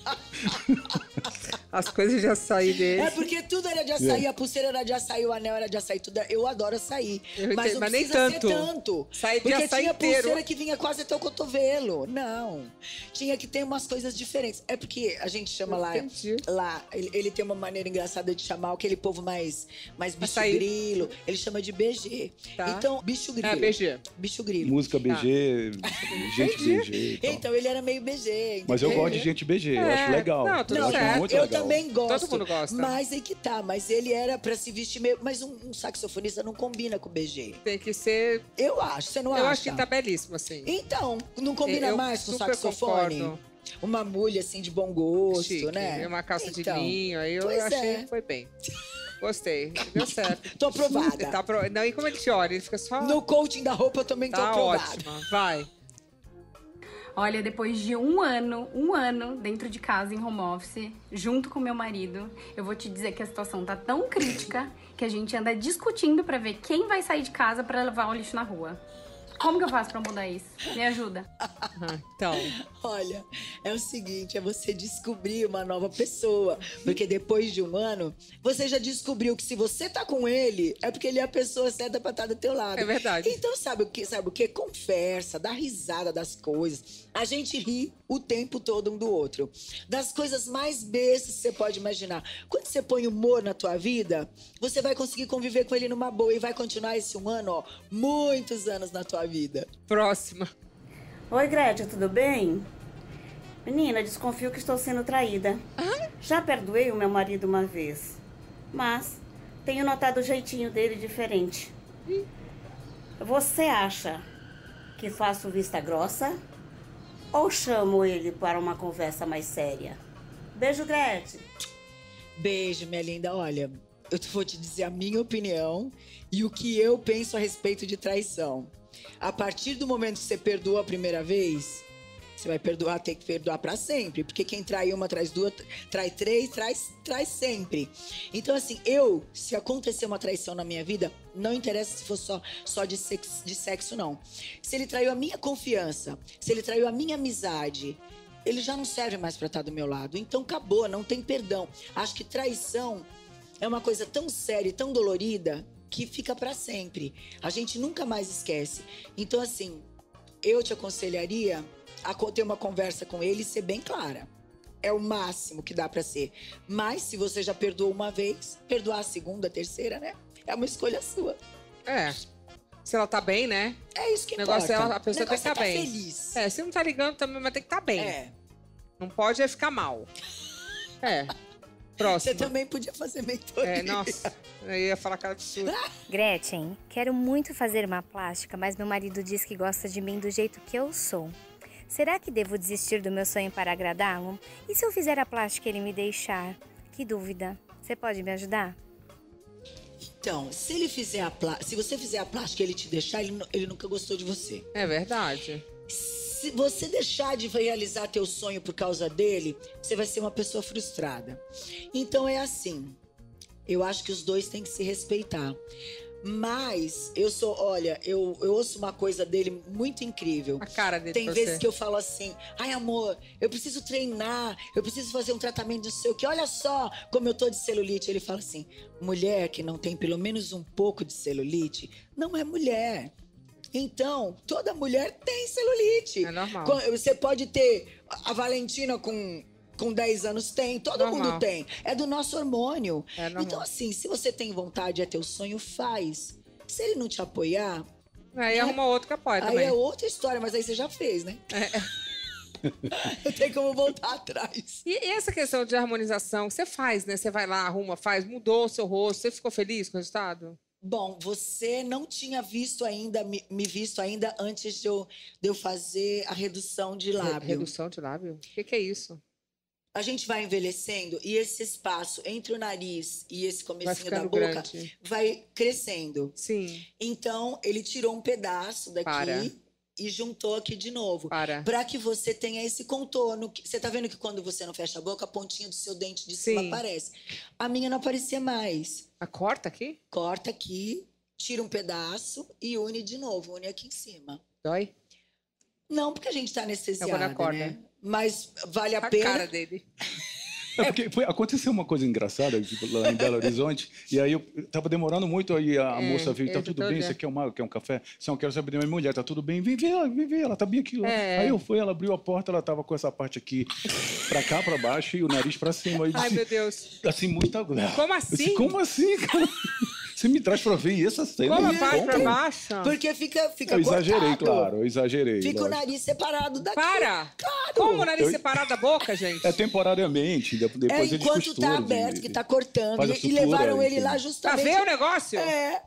As coisas de açaí dele. É porque tudo era de açaí, a pulseira era de açaí, o anel era de açaí, tudo. Eu adoro açaí. Eu mas entendo, não mas nem precisa tanto. ser tanto. Açaí de porque açaí tinha inteiro. pulseira que vinha quase até o cotovelo. Não. Tinha que ter umas coisas diferentes. É porque a gente chama Eu lá. entendi. Lá, ele, ele tem uma maneira engraçada de chamar aquele povo mais, mais bicho Açaí. grilo. Ele chama de B G. Tá. Então, bicho grilo. Ah, B G. Bicho grilo. Música B G, gente B G e tal. Então, ele era meio B G. Mas eu entendeu? gosto de gente B G, eu É, acho legal. não, tudo eu acho certo. muito eu legal. também gosto. Todo mundo gosta. Mas aí que tá. Mas ele era pra se vestir meio... Mas um, um saxofonista não combina com B G. Tem que ser... Eu acho, você não Eu acha? acho que tá belíssimo, assim. Então, não combina Eu mais com super saxofone? concordo. Uma mulher assim de bom gosto, Chique. né? E uma calça Então, de linho, aí eu pois achei é. que foi bem. Gostei, deu certo. Tô aprovada. Tá pro... Não, e como ele te olha? Ele fica só... No coaching da roupa eu também tô Tá aprovada. ótima, vai. Olha, depois de um ano, um ano dentro de casa em home office, junto com meu marido, eu vou te dizer que a situação tá tão crítica que a gente anda discutindo pra ver quem vai sair de casa pra levar o lixo na rua. Como que eu faço pra mudar isso? Me ajuda. Ah, então. Olha, é o seguinte, é você descobrir uma nova pessoa. Porque depois de um ano, você já descobriu que se você tá com ele, é porque ele é a pessoa certa pra estar do teu lado. É verdade. Então, sabe o que? Sabe o que? Conversa, dá risada das coisas. A gente ri o tempo todo um do outro. Das coisas mais bestas que você pode imaginar. Quando você põe humor na tua vida, você vai conseguir conviver com ele numa boa e vai continuar esse um ano, ó, muitos anos na tua vida. Próxima. Oi, Gretchen, tudo bem? Menina, desconfio que estou sendo traída. Ah? Já perdoei o meu marido uma vez, mas tenho notado o jeitinho dele diferente. Hum. Você acha que faço vista grossa ou chamo ele para uma conversa mais séria? Beijo, Gretchen. Beijo, minha linda. Olha, eu vou te dizer a minha opinião e o que eu penso a respeito de traição. A partir do momento que você perdoa a primeira vez, você vai perdoar, ter que perdoar pra sempre. Porque quem trai uma, traz duas, trai três, traz, traz sempre. Então, assim, eu, se acontecer uma traição na minha vida, não interessa se for só, só de, sexo, de sexo, não. Se ele traiu a minha confiança, se ele traiu a minha amizade, ele já não serve mais pra estar do meu lado. Então, acabou, não tem perdão. Acho que traição é uma coisa tão séria e tão dolorida que fica pra sempre. A gente nunca mais esquece. Então, assim, eu te aconselharia a ter uma conversa com ele e ser bem clara. É o máximo que dá pra ser. Mas, se você já perdoou uma vez, perdoar a segunda, a terceira, né? É uma escolha sua. É. Se ela tá bem, né? É isso que o negócio importa. é ela, a pessoa o tem que estar tá bem. feliz. É, se não tá ligando também, mas tem que estar bem. É. Não pode é ficar mal. É. Próximo. Você também podia fazer mentoria. É, nossa. Eu ia falar aquela absurda. Gretchen, quero muito fazer uma plástica, mas meu marido diz que gosta de mim do jeito que eu sou. Será que devo desistir do meu sonho para agradá-lo? E se eu fizer a plástica e ele me deixar? Que dúvida. Você pode me ajudar? Então, se ele fizer a plástica, se você fizer a plástica e ele te deixar, ele, ele nunca gostou de você. É verdade. Se você deixar de realizar teu sonho por causa dele, você vai ser uma pessoa frustrada. Então é assim, eu acho que os dois têm que se respeitar. Mas eu sou, olha, eu, eu ouço uma coisa dele muito incrível. A cara dele. Tem vezes que eu falo assim, ai amor, eu preciso treinar, eu preciso fazer um tratamento de não sei o que, olha só como eu tô de celulite. Ele fala assim, mulher que não tem pelo menos um pouco de celulite, não é mulher. Então, toda mulher tem celulite. É normal. Você pode ter a Valentina com, com dez anos, tem. Todo Normal. mundo tem. É do nosso hormônio. É normal. Então, assim, se você tem vontade, é teu sonho, faz. Se ele não te apoiar... Aí arruma outro que apoia aí também. é outra história, mas aí você já fez, né? É. Não tem como voltar atrás. E, e essa questão de harmonização, você faz, né? Você vai lá, arruma, faz, mudou o seu rosto, você ficou feliz com o resultado? Bom, você não tinha visto ainda, me, me visto ainda antes de eu, de eu fazer a redução de lábio. Redução de lábio? O que, que é isso? A gente vai envelhecendo e esse espaço entre o nariz e esse Vai comecinho da ficando boca grande. vai crescendo. Sim. Então, ele tirou um pedaço daqui Para. e juntou aqui de novo. Para. Pra que você tenha esse contorno. que- Você tá vendo que quando você não fecha a boca, a pontinha do seu dente de cima Sim. aparece. A minha não aparecia mais. A corta aqui? Corta aqui, tira um pedaço e une de novo. Une aqui em cima. Dói? Não, porque a gente tá anestesiada, É quando acorda. né? Mas vale a, A pena. cara dele. É porque foi- aconteceu uma coisa engraçada tipo, lá em Belo Horizonte, e aí eu tava demorando muito, aí a, a É, moça veio, tá eu tudo tô bem, olhando. você quer, uma, quer um café? Se não quero saber da minha mulher, tá tudo bem? Vem ver ela, vem ver ela, tá bem aqui. Lá. É. Aí eu fui, ela abriu a porta, ela tava com essa parte aqui pra cá, pra baixo, e o nariz pra cima. Aí eu Ai, disse, meu Deus. assim, muita... Como Eu assim? disse, como assim, cara? Você me traz pra ver essa cena? Como a Me parte conta. pra baixo? Porque fica, fica Eu exagerei, cortado. claro, eu exagerei. Fica o lógico. nariz separado daqui. Para! Claro. Como o nariz Eu- separado da boca, gente? É temporariamente, de- depois É eles enquanto costuram. tá aberto, de- que tá cortando. faz a E, e sutura, levaram ele enfim. lá Tá justamente... vendo o negócio? É,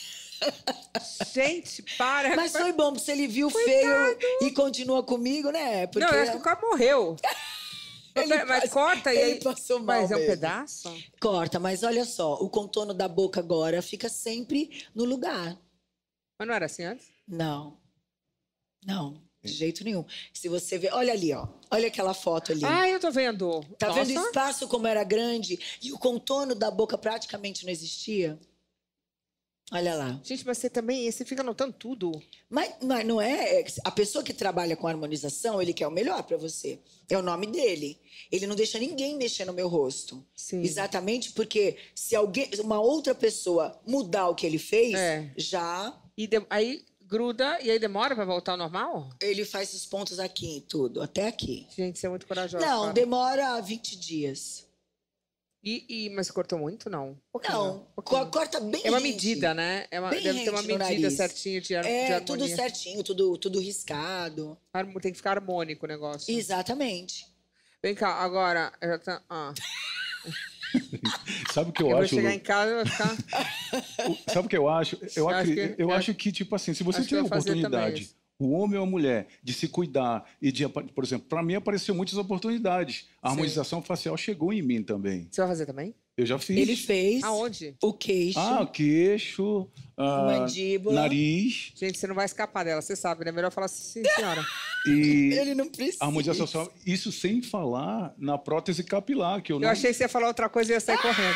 Gente, para. mas foi bom, porque se ele viu feio e continua comigo, né? Porque Não, eu acho que o cara morreu. Ele Mas passou- corta e ele aí... passou mal Mas é um mesmo. pedaço? Corta, mas olha só, o contorno da boca agora fica sempre no lugar. Mas não era assim antes? Não. Não, de jeito nenhum. Se você ver, olha ali, ó. Olha aquela foto ali. Ah, eu tô vendo. Tá Nossa. vendo o espaço como era grande e o contorno da boca praticamente não existia? Olha lá. Gente, mas você também, você fica anotando tudo. Mas, mas não é... A pessoa que trabalha com harmonização, ele quer o melhor pra você. É o nome dele. Ele não deixa ninguém mexer no meu rosto. Sim. Exatamente porque se alguém, uma outra pessoa mudar o que ele fez, É. já... E de- aí gruda e aí demora pra voltar ao normal? Ele faz os pontos aqui e tudo, até aqui. Gente, você é muito corajosa. Não, cara. demora vinte dias. E, e, mas cortou muito, não? Um pouquinho, Não, um pouquinho. co- corta bem É uma rente. medida, né? É uma, Bem deve ter uma rente no medida nariz. certinha de, har- de É, harmonia. tudo certinho, tudo, tudo riscado. Harmo- Tem que ficar harmônico o negócio. Exatamente. Vem cá, agora... eu Já tá, ah. Sabe o que eu, Eu, vou acho? chegar Lu? em casa e vai ficar... Sabe o que eu acho? Eu, Acho acri- que- eu acho- acho que, tipo assim, se você acho que tiver a eu vou fazer também oportunidade, isso. o homem ou a mulher, de se cuidar e de, apa- por exemplo, para mim apareceu muitas oportunidades. A harmonização facial chegou em mim também. Você vai fazer também? Eu já fiz. Ele fez Aonde? o queixo, Ah, queixo, ah, mandíbula. nariz Gente, você não vai escapar dela, você sabe, né? Melhor falar assim, sim, senhora. e Ele não precisa. a harmonização facial. Isso sem falar na prótese capilar, que eu não... Eu achei que você ia falar outra coisa e ia sair correndo.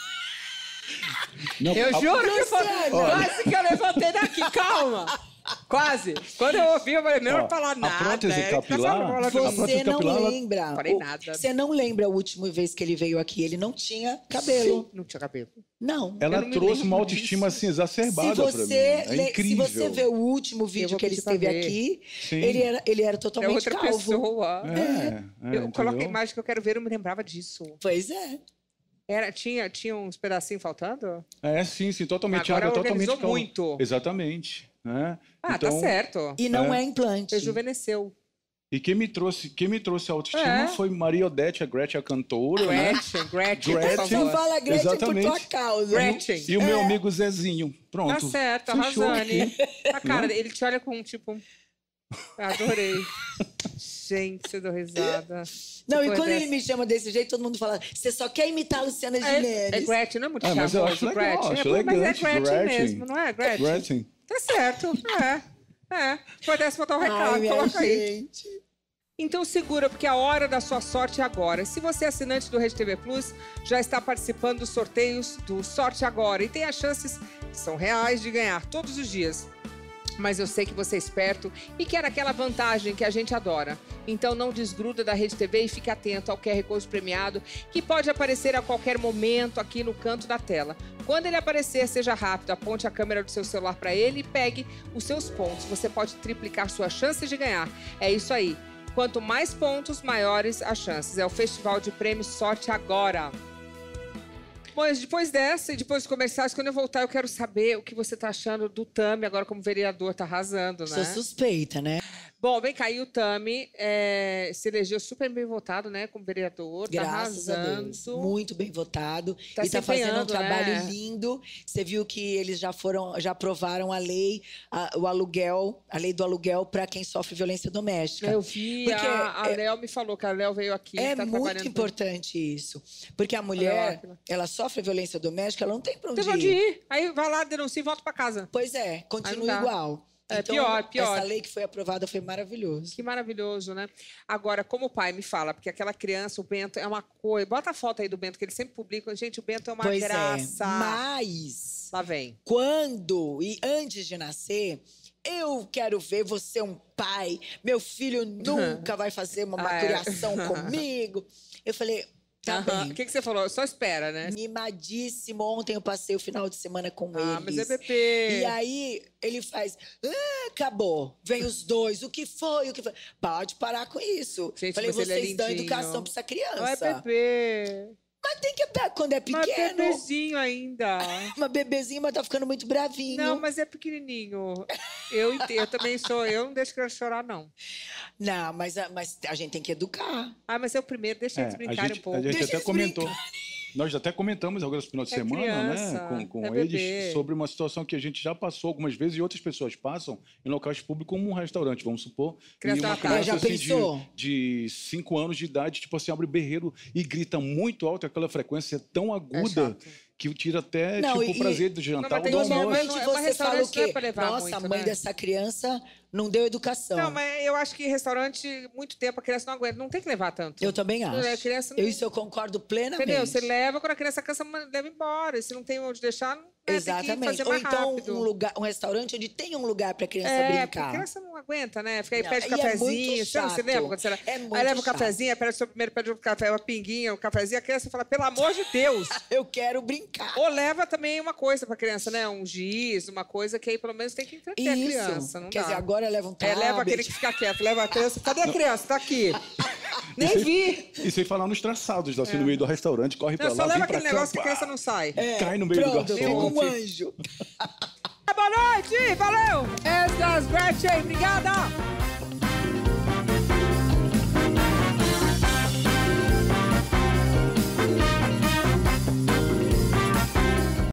não, Eu a- juro que foi Luciana! quase que eu levantei daqui, calma. Quase. Quando eu ouvi, eu falei, melhor Ó, não falar a nada. prótese é, capilar- tá falando, a Você prótese não capilar, ela- lembra. Falei o- nada. Você não lembra a última vez que ele veio aqui? Ele não tinha cabelo. Não tinha cabelo. Não. Ela eu não me trouxe lembro uma autoestima disso. assim exacerbada Se para você, mim. É le- se incrível. você vê o último Eu vídeo vou que ele pedir pra esteve ver. aqui, Sim. ele era, ele era É totalmente outra calvo. pessoa. É, é, eu coloquei a entendeu? imagem que eu quero ver, eu não me lembrava disso. Pois é. Era, tinha, tinha uns pedacinhos faltando? É, sim, sim, totalmente Agora área, organizou totalmente calma. muito. Exatamente. Né? Ah, então, tá certo. E não é, É. implante. Rejuvenesceu. E quem me trouxe, quem me trouxe a autoestima É. foi Maria Odete, a Gretchen, a cantora, né? Gretchen, Gretchen, por Gretchen. Não favor. fala Gretchen por Exatamente. tua causa. Gretchen. E o meu amigo Zezinho. Pronto. Tá certo, Fechou arrasane. aqui. A cara dele, ele te olha com tipo... Adorei. Gente, eu dou risada. Não, e Depois quando dessa- ele me chama desse jeito, todo mundo fala, você só quer imitar a Luciana É, Gimenez. é Gretchen, não é muito Ah, mas eu charmoso, acho legal, Gretchen. acho é, bom, mas é elegante, Gretchen, Gretchen. mesmo, não é, Gretchen? Gretchen. Tá certo, é. É. Pudesse botar o recado, Ai, minha coloca aí. gente. Então segura, porque a hora da sua sorte é agora. Se você é assinante do Rede T V Plus, já está participando dos sorteios do Sorte Agora. E tem as chances, que são reais, de ganhar todos os dias. Mas eu sei que você é esperto e quer aquela vantagem que a gente adora. Então não desgruda da Rede T V e fique atento ao Q R Code premiado, que pode aparecer a qualquer momento aqui no canto da tela. Quando ele aparecer, seja rápido, aponte a câmera do seu celular para ele e pegue os seus pontos. Você pode triplicar suas chances de ganhar. É isso aí. Quanto mais pontos, maiores as chances. É o Festival de Prêmios Sorte Agora. Mas depois dessa e depois dos comerciais, quando eu voltar, eu quero saber o que você tá achando do Tami, agora como vereador, tá arrasando, né? Sou suspeita, né? Bom, vem cá, e o Tami é, se elegeu super bem votado, né, como vereador, Graças tá a Deus. arrasando. Muito bem votado. Tá e se tá fazendo um empenhando, trabalho né? lindo. Você viu que eles já foram, já aprovaram a lei, a- o aluguel, a lei do aluguel para quem sofre violência doméstica. Eu vi, Porque a, a é- Léo me falou que a Léo veio aqui, É tá muito trabalhando. importante isso. Porque a mulher, Ávila. ela sofre violência doméstica, ela não tem pra onde Tem ir. onde ir. Aí vai lá, denuncia e volta pra casa. Pois é, Aí não continua dá. igual. É, então, pior, pior. Essa lei que foi aprovada foi maravilhoso. Que maravilhoso, né? Agora, como o pai me fala, porque aquela criança, o Bento, é uma coisa... Bota a foto aí do Bento, que ele sempre publica. Gente, o Bento é uma Pois graça. é, mas Lá vem. quando e antes de nascer, eu quero ver você um pai. Meu filho nunca vai fazer uma Ah, é. criação comigo. Eu falei, tá Aham. bem. O que, que você falou? Só espera, né? Mimadíssimo. Ontem eu passei o final de semana com Ah, eles. mas é bebê. E aí ele faz, ah, acabou. Vem os dois. O que foi? O que foi? Pode parar com isso. Gente, Falei, mas ele é vocês dão lindinho. educação pra essa criança. Não é bebê. Mas tem que dar quando é Mas pequeno. bebezinho ainda. Uma bebezinha, mas tá ficando muito bravinho. Não, mas é pequenininho. Eu, ente- eu também sou. Eu não deixo criança chorar, não. Não, mas, a- mas a gente tem que educar. Ah, mas é o primeiro. Deixa eles É, a brincarem gente, um pouco. a gente Deixa até eles comentou. Nós até comentamos agora esse final de É semana, criança, né, com, com é eles, bebê. sobre uma situação que a gente já passou algumas vezes e outras pessoas passam em locais públicos, como um restaurante, vamos supor. Criança e uma tá- criança Já assim, pensou? de, de cinco anos de idade, tipo assim, abre berreiro e grita muito alto, aquela frequência é tão aguda chato. que tira até Não, tipo, e- o prazer do jantar mas ou tem do que ser- almoço. mas Normalmente não é- mas você fala o restaurante não é quê? pra levar Nossa, muito, a mãe né? dessa criança não deu educação. Não, mas eu acho que em restaurante, muito tempo, a criança não aguenta. Não tem que levar tanto. Eu também acho. A criança não... eu, isso eu concordo plenamente. Entendeu? Você leva, quando a criança cansa, leva embora. E se não tem onde deixar, não é, exatamente. Tem que fazer Ou mais então rápido. um, lugar, um restaurante onde tem um lugar pra criança é, brincar. A criança não aguenta, né? Fica aí, não, pede e cafezinho. É muito você, você lembra quando você era... É muito aí leva um chato. cafezinho, pede o seu primeiro, pede um café, uma pinguinha, um cafezinho. A criança fala, pelo amor de Deus. Eu quero brincar. Ou leva também uma coisa pra criança, né? Um giz, uma coisa que aí pelo menos tem que entreter Isso. a criança. Não Quer dá. dizer, agora leva um tablet. É, leva aquele que fica quieto, leva a criança. Cadê a criança? Tá aqui. Nem e sem, vi. E sem falar nos traçados, assim, é. no meio do restaurante, corre não, pra lá, só leva vem aquele pra negócio cá, que a criança não sai. É, cai no meio pronto, do garçom. um anjo. Boa noite, valeu! Extras Gretchen, obrigada!